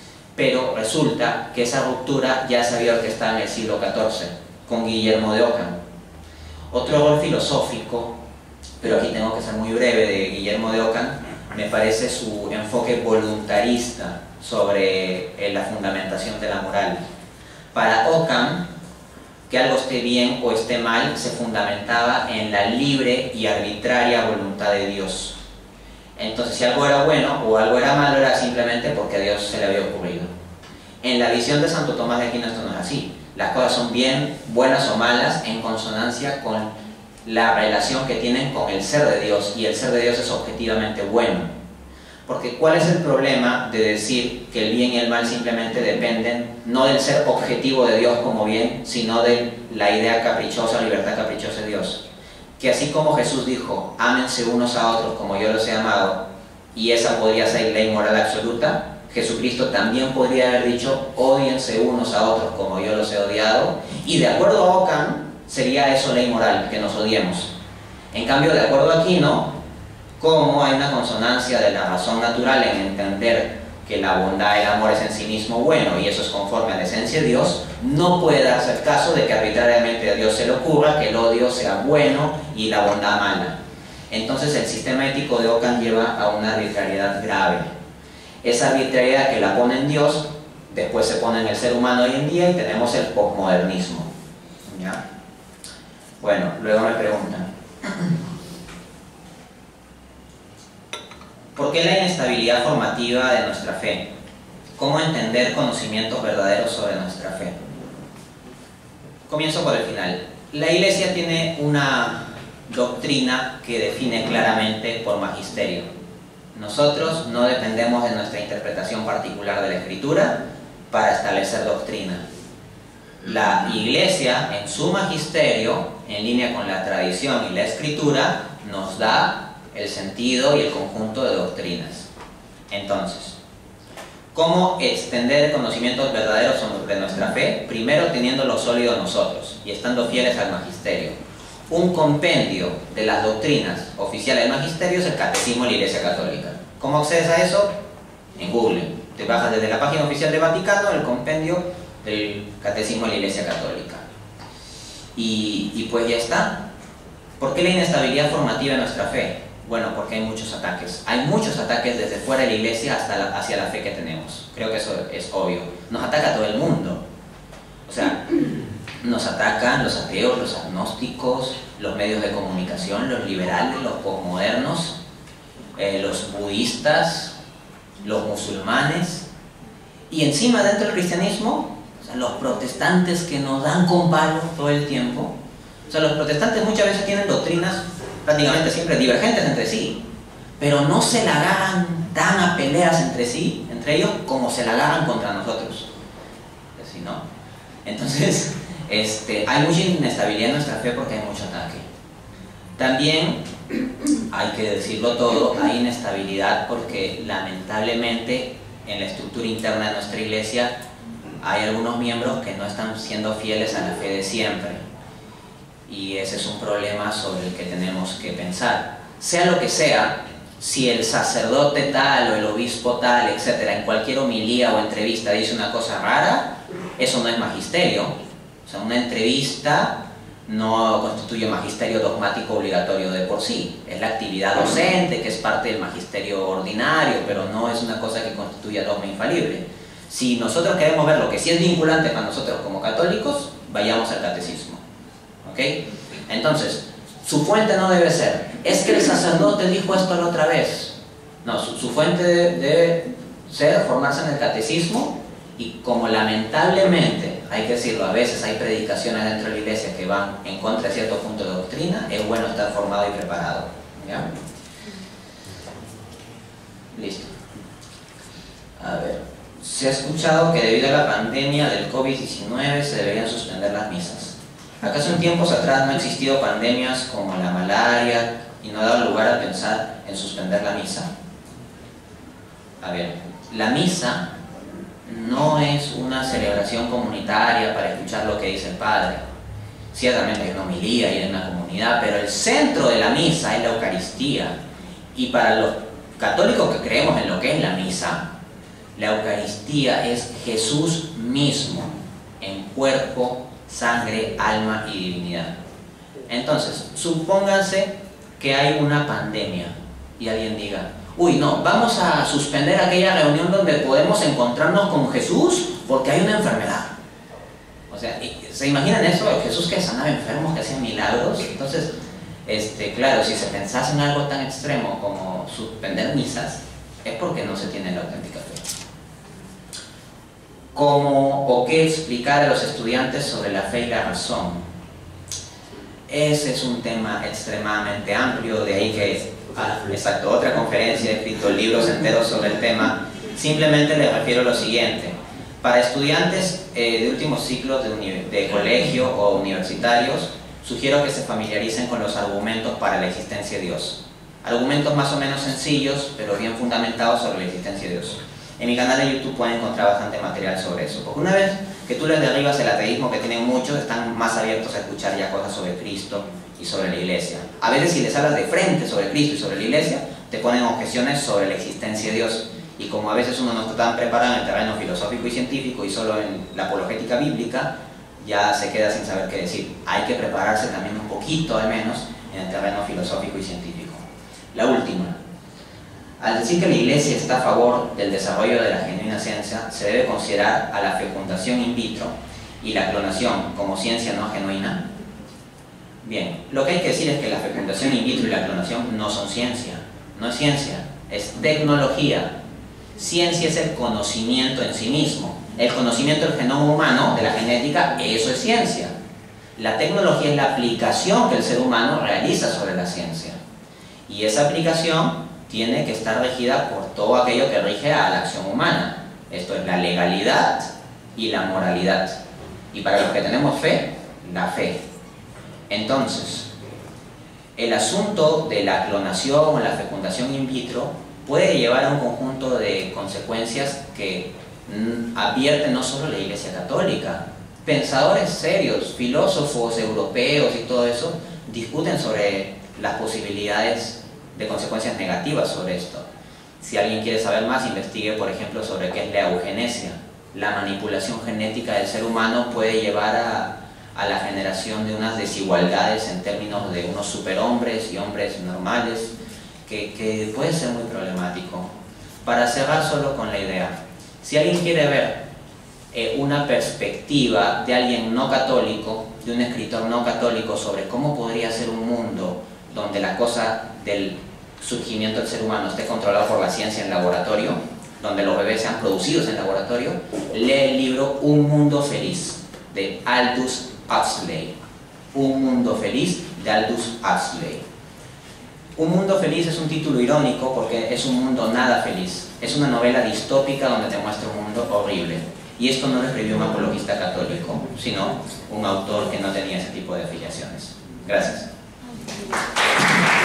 Pero resulta que esa ruptura ya se había orquestado en el siglo catorce, con Guillermo de Ockham. Otro error filosófico, pero aquí tengo que ser muy breve, de Guillermo de Ockham, me parece su enfoque voluntarista sobre eh, la fundamentación de la moral. Para Ockham, que algo esté bien o esté mal, se fundamentaba en la libre y arbitraria voluntad de Dios. Entonces, si algo era bueno o algo era malo, era simplemente porque a Dios se le había ocurrido. En la visión de Santo Tomás de Aquino esto no es así. Las cosas son bien, buenas o malas, en consonancia con la relación que tienen con el ser de Dios, y el ser de Dios es objetivamente bueno. Porque ¿cuál es el problema de decir que el bien y el mal simplemente dependen no del ser objetivo de Dios como bien, sino de la idea caprichosa, libertad caprichosa de Dios? Que así como Jesús dijo, ámense unos a otros como yo los he amado, y esa podría ser ley moral absoluta, Jesucristo también podría haber dicho, ódiense unos a otros como yo los he odiado, y de acuerdo a Ockham sería eso ley moral, que nos odiemos. En cambio, de acuerdo a Aquino, como hay una consonancia de la razón natural en entender que la bondad y el amor es en sí mismo bueno y eso es conforme a la esencia de Dios, no puede darse el caso de que arbitrariamente a Dios se le ocurra que el odio sea bueno y la bondad mala. Entonces el sistema ético de Ockham lleva a una arbitrariedad grave. Esa arbitrariedad que la pone en Dios, después se pone en el ser humano hoy en día y tenemos el posmodernismo. ¿Ya? Bueno, luego me preguntan, ¿por qué la inestabilidad formativa de nuestra fe? ¿Cómo entender conocimientos verdaderos sobre nuestra fe? Comienzo por el final. La Iglesia tiene una doctrina que define claramente por magisterio. Nosotros no dependemos de nuestra interpretación particular de la Escritura para establecer doctrina. La Iglesia, en su magisterio, en línea con la tradición y la Escritura, nos da el sentido y el conjunto de doctrinas. Entonces, ¿cómo extender conocimientos verdaderos sobre nuestra fe? Primero teniéndolo sólido nosotros y estando fieles al magisterio. Un compendio de las doctrinas oficiales del magisterio es el Catecismo de la Iglesia Católica. ¿Cómo accedes a eso? En Google. Te bajas desde la página oficial de Vaticano el compendio del Catecismo de la Iglesia Católica. Y, y pues ya está. ¿Por qué la inestabilidad formativa de nuestra fe? Bueno, porque hay muchos ataques. Hay muchos ataques desde fuera de la Iglesia hasta la, hacia la fe que tenemos. Creo que eso es obvio. Nos ataca todo el mundo. O sea, nos atacan los ateos, los agnósticos, los medios de comunicación, los liberales, los posmodernos, eh, los budistas, los musulmanes. Y encima dentro del cristianismo, o sea, los protestantes que nos dan con palos todo el tiempo. O sea, los protestantes muchas veces tienen doctrinas prácticamente siempre divergentes entre sí, pero no se la agarran tan a peleas entre sí, entre ellos, como se la agarran contra nosotros. Así, ¿no? Entonces, este, hay mucha inestabilidad en nuestra fe porque hay mucho ataque. También, hay que decirlo todo, hay inestabilidad porque lamentablemente en la estructura interna de nuestra iglesia hay algunos miembros que no están siendo fieles a la fe de siempre. Y ese es un problema sobre el que tenemos que pensar. Sea lo que sea, si el sacerdote tal o el obispo tal, etcétera, en cualquier homilía o entrevista dice una cosa rara, eso no es magisterio. O sea, una entrevista no constituye magisterio dogmático obligatorio de por sí. Es la actividad docente, que es parte del magisterio ordinario, pero no es una cosa que constituya dogma infalible. Si nosotros queremos ver lo que sí es vinculante para nosotros como católicos, vayamos al catecismo. ¿Ok? Entonces, su fuente no debe ser, es que el sacerdote dijo esto la otra vez. No, su, su fuente debe, debe ser formarse en el catecismo, y como lamentablemente, hay que decirlo, a veces hay predicaciones dentro de la iglesia que van en contra de cierto punto de doctrina, es bueno estar formado y preparado. ¿Ya? Listo. A ver, se ha escuchado que debido a la pandemia del COVID diecinueve se deberían suspender las misas. ¿Acaso en tiempos atrás no ha existido pandemias como la malaria y no ha dado lugar a pensar en suspender la misa? A ver, la misa no es una celebración comunitaria para escuchar lo que dice el Padre. Ciertamente hay una homilía y hay una comunidad, pero el centro de la misa es la Eucaristía. Y para los católicos que creemos en lo que es la misa, la Eucaristía es Jesús mismo, en cuerpo, sangre, alma y divinidad. Entonces, supónganse que hay una pandemia y alguien diga, uy, no, vamos a suspender aquella reunión donde podemos encontrarnos con Jesús porque hay una enfermedad. O sea, ¿se imaginan eso? Jesús que sanaba enfermos, que hacía milagros. Entonces, este, claro, si se pensase en algo tan extremo como suspender misas, es porque no se tiene la auténtica fe. ¿Cómo o qué explicar a los estudiantes sobre la fe y la razón? Ese es un tema extremadamente amplio, de ahí que, ah, exacto, otra conferencia, he escrito libros enteros sobre el tema. Simplemente les refiero lo siguiente. Para estudiantes eh, de últimos ciclos de, de colegio o universitarios, sugiero que se familiaricen con los argumentos para la existencia de Dios. Argumentos más o menos sencillos, pero bien fundamentados sobre la existencia de Dios. En mi canal de YouTube pueden encontrar bastante material sobre eso, porque una vez que tú les derribas el ateísmo, que tienen muchos, están más abiertos a escuchar ya cosas sobre Cristo y sobre la Iglesia. A veces si les hablas de frente sobre Cristo y sobre la Iglesia, te ponen objeciones sobre la existencia de Dios. Y como a veces uno no está tan preparado en el terreno filosófico y científico y solo en la apologética bíblica, ya se queda sin saber qué decir. Hay que prepararse también un poquito, al menos, en el terreno filosófico y científico. La última. Al decir que la Iglesia está a favor del desarrollo de la genuina ciencia, se debe considerar a la fecundación in vitro y la clonación como ciencia no genuina. Bien, lo que hay que decir es que la fecundación in vitro y la clonación no son ciencia, no es ciencia, es tecnología. Ciencia es el conocimiento en sí mismo. El conocimiento del genoma humano, de la genética, eso es ciencia. La tecnología es la aplicación que el ser humano realiza sobre la ciencia. Y esa aplicación tiene que estar regida por todo aquello que rige a la acción humana. Esto es la legalidad y la moralidad. Y para los que tenemos fe, la fe. Entonces, el asunto de la clonación o la fecundación in vitro puede llevar a un conjunto de consecuencias que mm, advierte no solo la Iglesia Católica. Pensadores serios, filósofos europeos y todo eso, discuten sobre las posibilidades de consecuencias negativas sobre esto. Si alguien quiere saber más, investigue, por ejemplo, sobre qué es la eugenesia. La manipulación genética del ser humano puede llevar a, a la generación de unas desigualdades en términos de unos superhombres y hombres normales, que, que puede ser muy problemático. Para cerrar solo con la idea, si alguien quiere ver eh, una perspectiva de alguien no católico, de un escritor no católico, sobre cómo podría ser un mundo donde la cosa del surgimiento del ser humano esté controlado por la ciencia en laboratorio, donde los bebés sean producidos en laboratorio, lee el libro Un Mundo Feliz, de Aldous Huxley. Un Mundo Feliz, de Aldous Huxley. Un Mundo Feliz es un título irónico porque es un mundo nada feliz. Es una novela distópica donde te muestra un mundo horrible. Y esto no lo escribió un apologista católico, sino un autor que no tenía ese tipo de afiliaciones. Gracias.